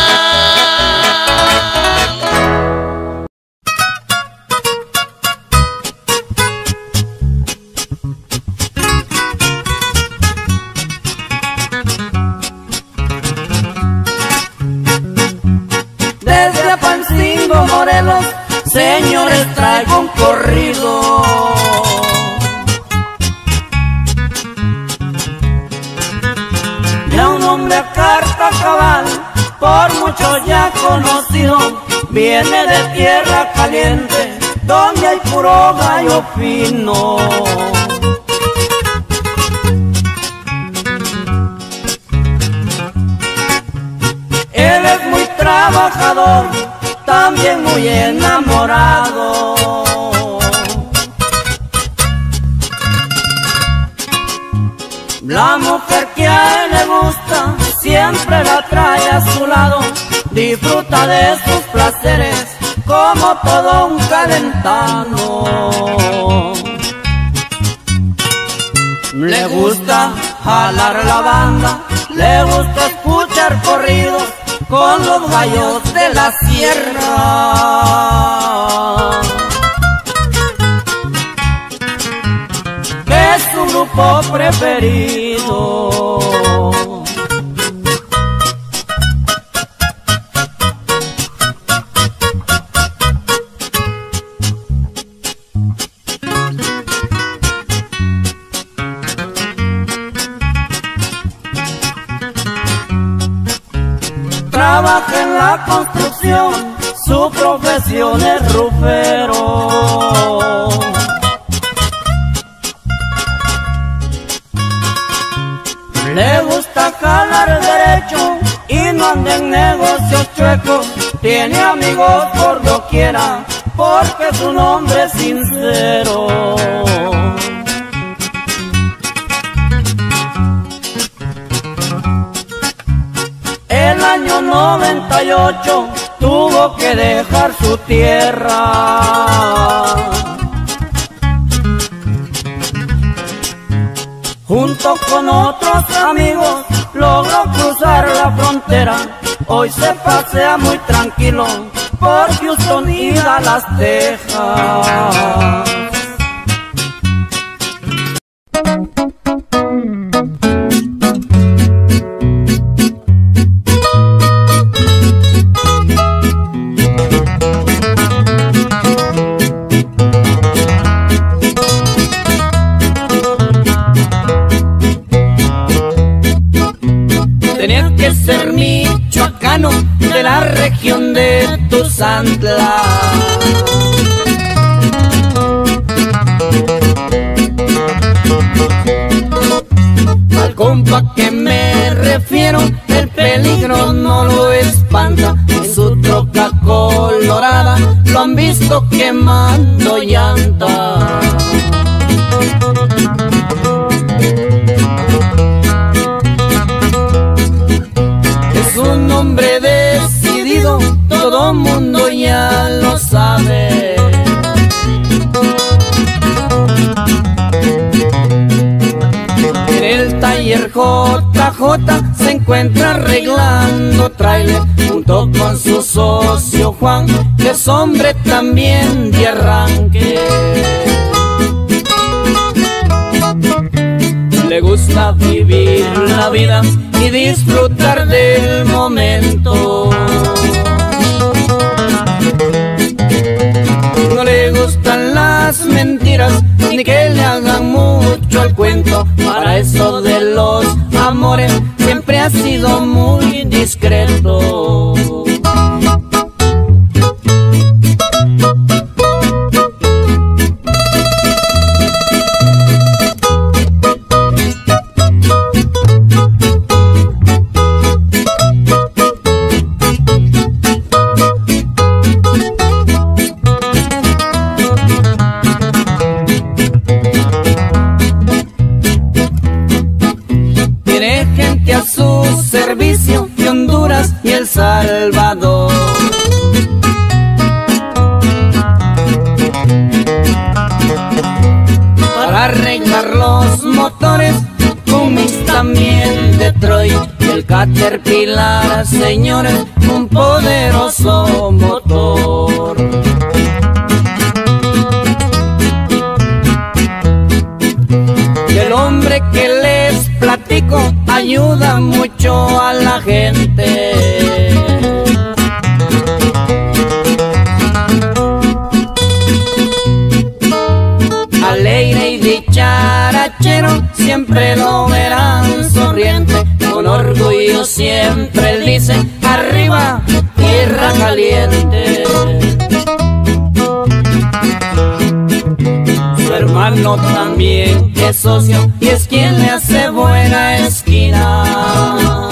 S6: desde Apancingo, Morelos, señores, traigo un corrido. De un hombre a carta cabal, por mucho ya conocido, viene de tierra caliente, donde hay puro gallo fino. Él es muy trabajador, también muy enamorado. La mujer que a él le gusta siempre la trae a su lado, disfruta de sus placeres como todo un calentano. Le gusta jalar la banda, le gusta escuchar corridos con los gallos de la sierra, que es su grupo preferido. Trabaja en la construcción, su profesión es rufero. Le gusta jalar derecho y no anda en negocios chuecos. Tiene amigos por doquiera porque es un hombre sincero. El año 98 tuvo que dejar su tierra. Junto con otros amigos logró cruzar la frontera. Hoy se pasea muy tranquilo por Houston y Dallas, Texas. Tenías que ser michoacano de la región de Tuzantla. Al compa que me refiero, el peligro no lo espanta. En su troca colorada lo han visto quemando llanta. Un hombre decidido, todo mundo ya lo sabe. En el taller JJ se encuentra arreglando trailer junto con su socio Juan, que es hombre también de arranque. Le gusta vivir la vida y disfrutar del momento. No le gustan las mentiras ni que le hagan mucho el cuento. Para eso de los amores siempre ha sido muy discreto. A su servicio de Honduras y El Salvador. Para arreglar los motores, Cummins también Detroit. El Caterpillar, señores, un poderoso motor. El hombre que les platico ayuda mucho a la gente. Alegre y dicharachero, siempre lo verán sonriente. Con orgullo siempre él dice: arriba, tierra caliente. hermano también es socio y es quien le hace buena esquina.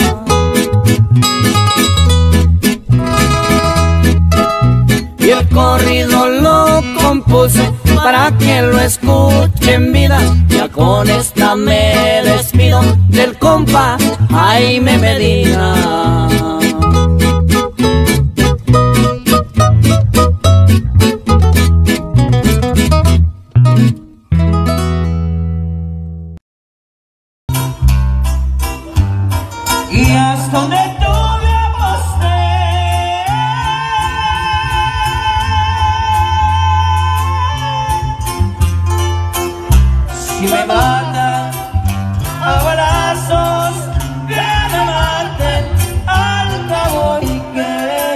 S6: Y el corrido lo compuse para que lo escuche en vida. Ya con esta me despido del compa Jaime Medina.
S3: Y hasta donde tuve a si me matan a balazos, que me maten al cabo y que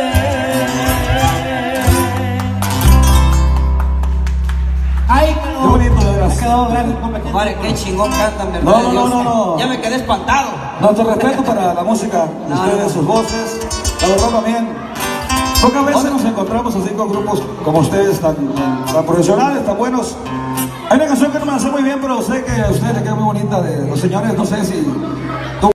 S3: ay,
S5: qué bonito, de veras.
S6: Compadre, qué chingón cantan, ¿verdad?
S5: No.
S6: Ya me quedé espantado.
S5: Nuestro respeto para la música de ustedes, sus voces. La verdad también, pocas veces nos encontramos así con grupos como ustedes, tan profesionales, tan buenos. Hay una canción que no me la sé muy bien, pero sé que a ustedes les queda muy bonita de los señores, no sé si tú.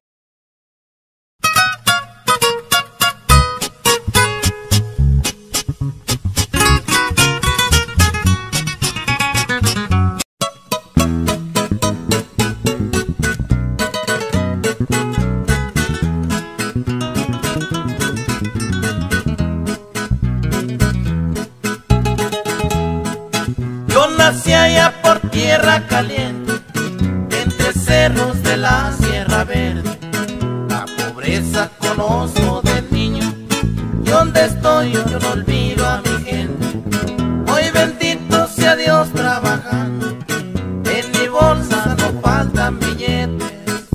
S9: Nací allá por tierra caliente, entre cerros de la Sierra Verde. La pobreza conozco de niño, y donde estoy yo no olvido a mi gente. Hoy bendito sea Dios trabajando, en mi bolsa no faltan billetes.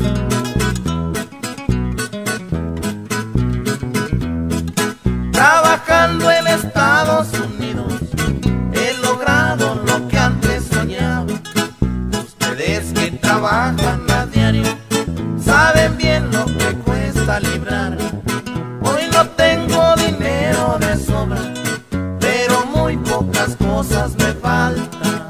S9: Trabajando en Estados Unidos he logrado lo que antes soñaba. Ustedes que trabajan a diario saben bien lo que cuesta librar. Hoy no tengo dinero de sobra, pero muy pocas cosas me faltan.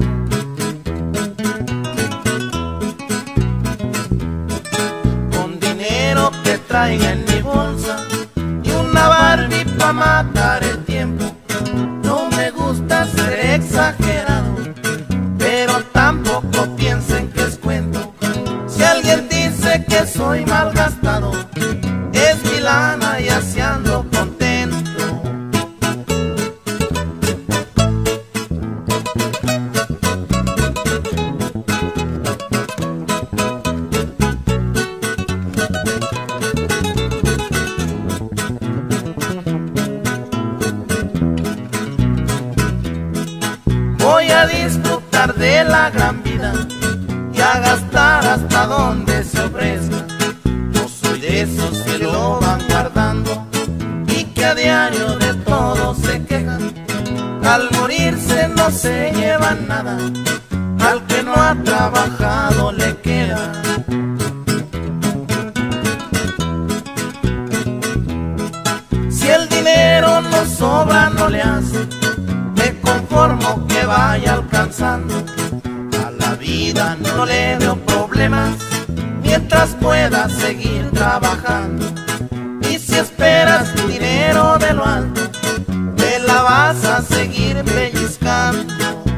S9: Con dinero que traiga en mi bolsa y una Barbie pa' matar el tiempo. No me gusta ser exagerado, pero tampoco piensen que es cuento. Si alguien dice que soy malgastado, es mi lana y así ando contento. Voy a disfrutar de la gran vida y a gastar hasta donde se ofrezca. No soy de esos que lo van guardando y que a diario de todo se quejan. Al morirse no se llevan nada, al que no ha trabajado le queda. Si el dinero no sobra no le hace, me conformo que vaya alcanzando. A la vida no le veo problemas mientras pueda seguir trabajando. Y si esperas dinero de lo alto, te la vas a seguir pellizcando.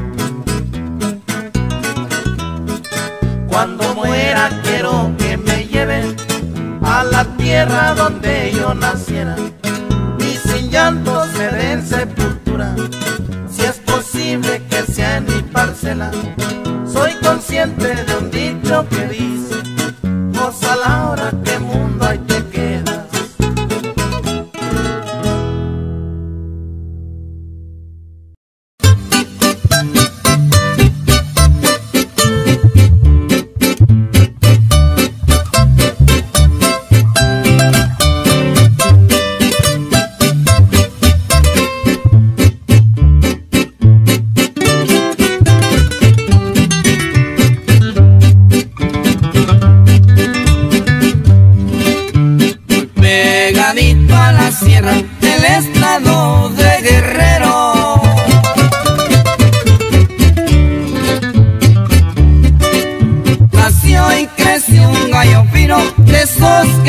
S9: Cuando muera quiero que me lleven a la tierra donde yo naciera y sin llantos me den sepultura. Si es posible que sea en mi parcela, soy consciente de un dicho que dice: goza la hora que mundo ahí te quedas.
S6: Pegadito a la sierra del estado de Guerrero,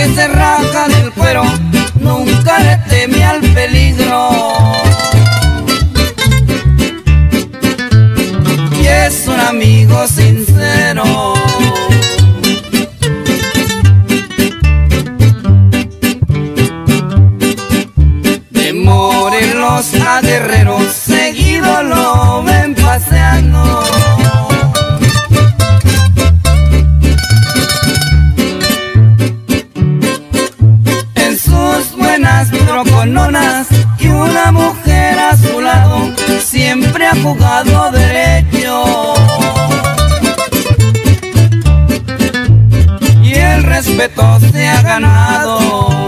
S6: que se raja del cuero, nunca le teme al peligro. Y es un amigo sincero. De Morelos a Guerrero, seguido lo ven paseando. En sus buenas trocononas y una mujer a su lado, siempre ha jugado derecho. Y el respeto se ha ganado.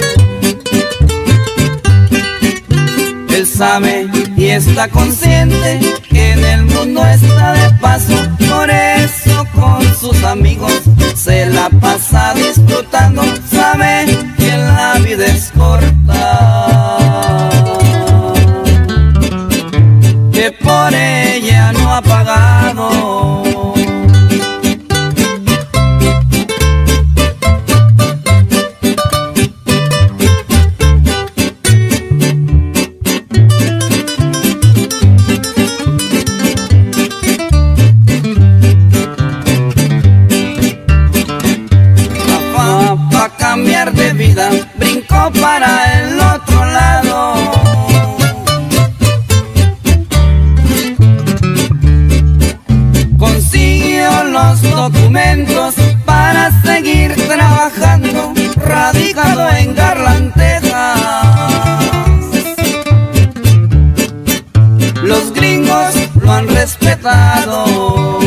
S6: Él sabe y está consciente que en el mundo está de paso, por eso con sus amigos se la pasa disfrutando. Sabe que la vida es corta, que por ella no ha pagado. Cambiar de vida, brincó para el otro lado. Consiguió los documentos para seguir trabajando, radicado en Garland, Texas. Los gringos lo han respetado.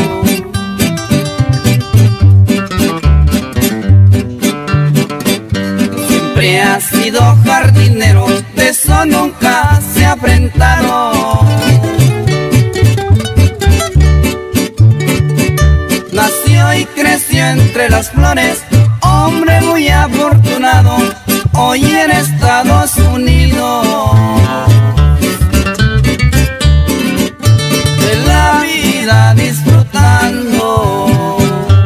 S6: Ha sido jardinero, de eso nunca se ha enfrentado. Nació y creció entre las flores, hombre muy afortunado, hoy en Estados Unidos. De la vida disfrutando.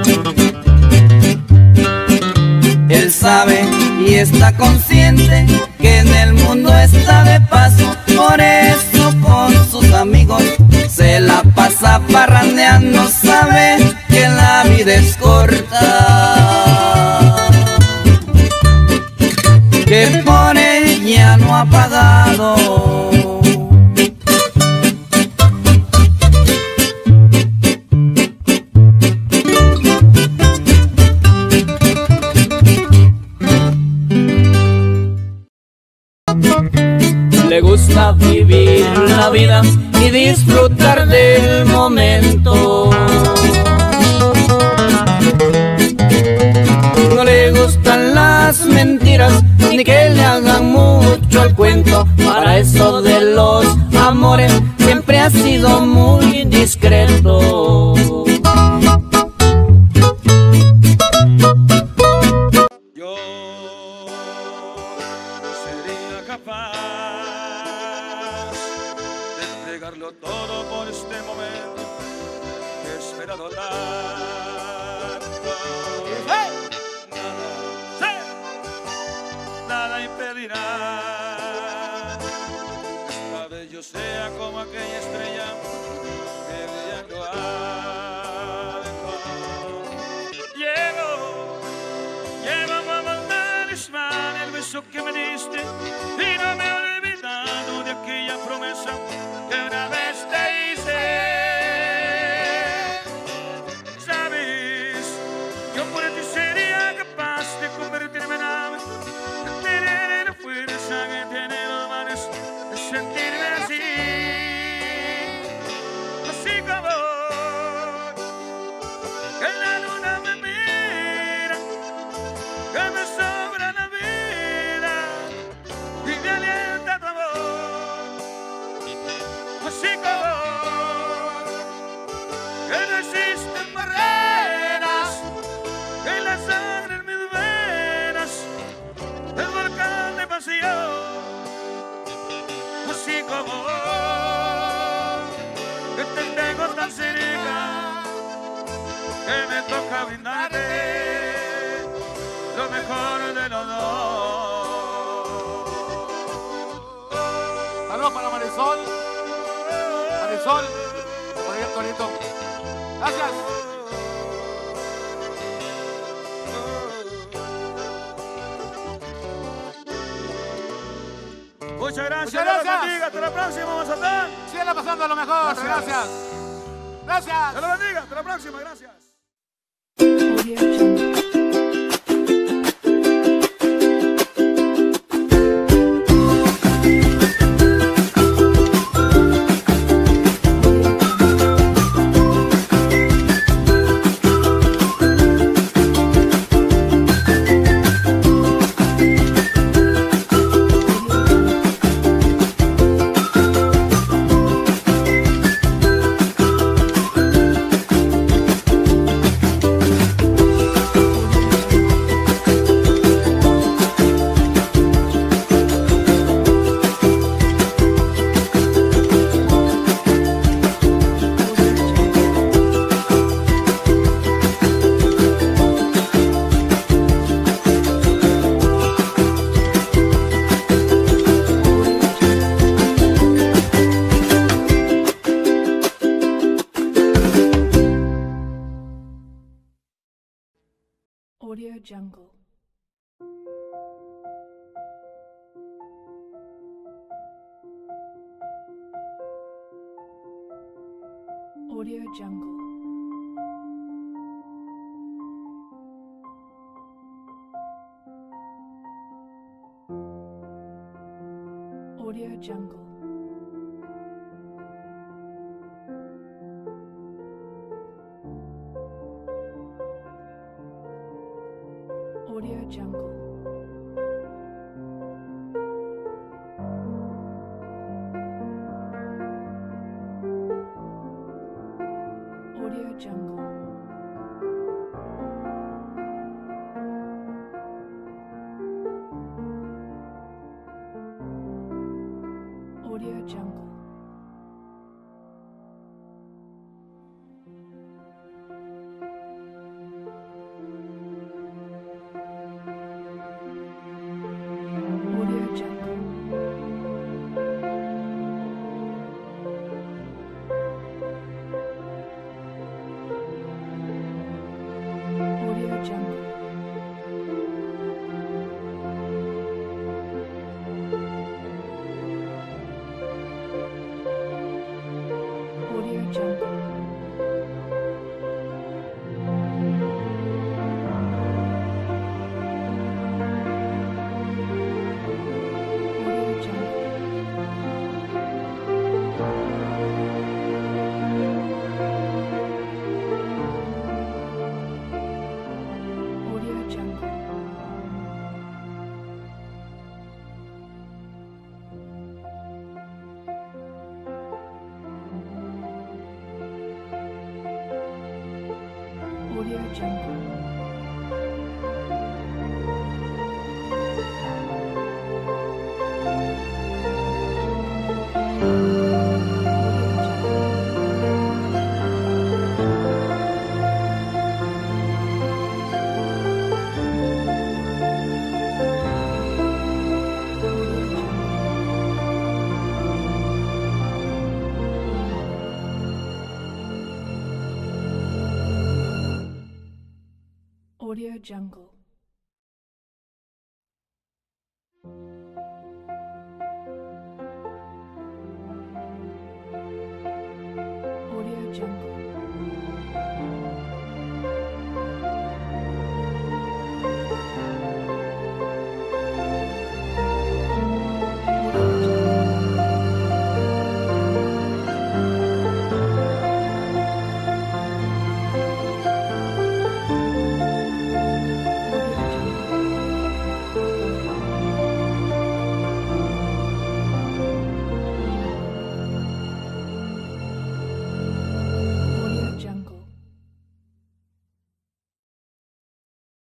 S6: Él sabe y está consciente que en el mundo está de paso, por eso con sus amigos se la pasa parrandeando. Sabe que la vida es corta, que por ella no ha pagado. Le gusta vivir la vida y disfrutar del momento. No le gustan las mentiras ni que le hagan mucho el cuento. Para eso de los amores siempre ha sido muy discreto.
S1: Todo por este momento que he esperado tanto. Nada impedirá que esta vez yo sea como aquella estrella que brillando alto. Llevo como un talismán el beso que me diste y no me he olvidado de aquella promesa que una vez te hice. Sabes, yo por ti sería capaz de convertirme en ave, de tener la fuerza que tiene los mares, de sentirme así, así como que la luna me mira, que me sobra la vida y me alienta tu amor. Así como que no existen barreras, que la sangre en mis venas es volcán de pasión. Así como que te tengo tan cerca que me toca brindarte lo mejor de
S10: Marisol. Marisol. Bonito, bonito. Gracias.
S1: Muchas gracias.
S10: Muchas gracias.
S1: Dios los bendiga. Hasta la próxima, Mazatán.
S10: Síguela pasando a lo mejor. Gracias. Gracias.
S1: Dios los bendiga. Hasta la próxima. Gracias.
S11: Audio Jungle. Audio Jungle. Audio Jungle. Audio Jungle. Audio Jungle. Audio Jungle. Audio Jungle. Audio Jungle. Audio Jungle. Audio Jungle. Audio Jungle. Audio Jungle. Audio Jungle.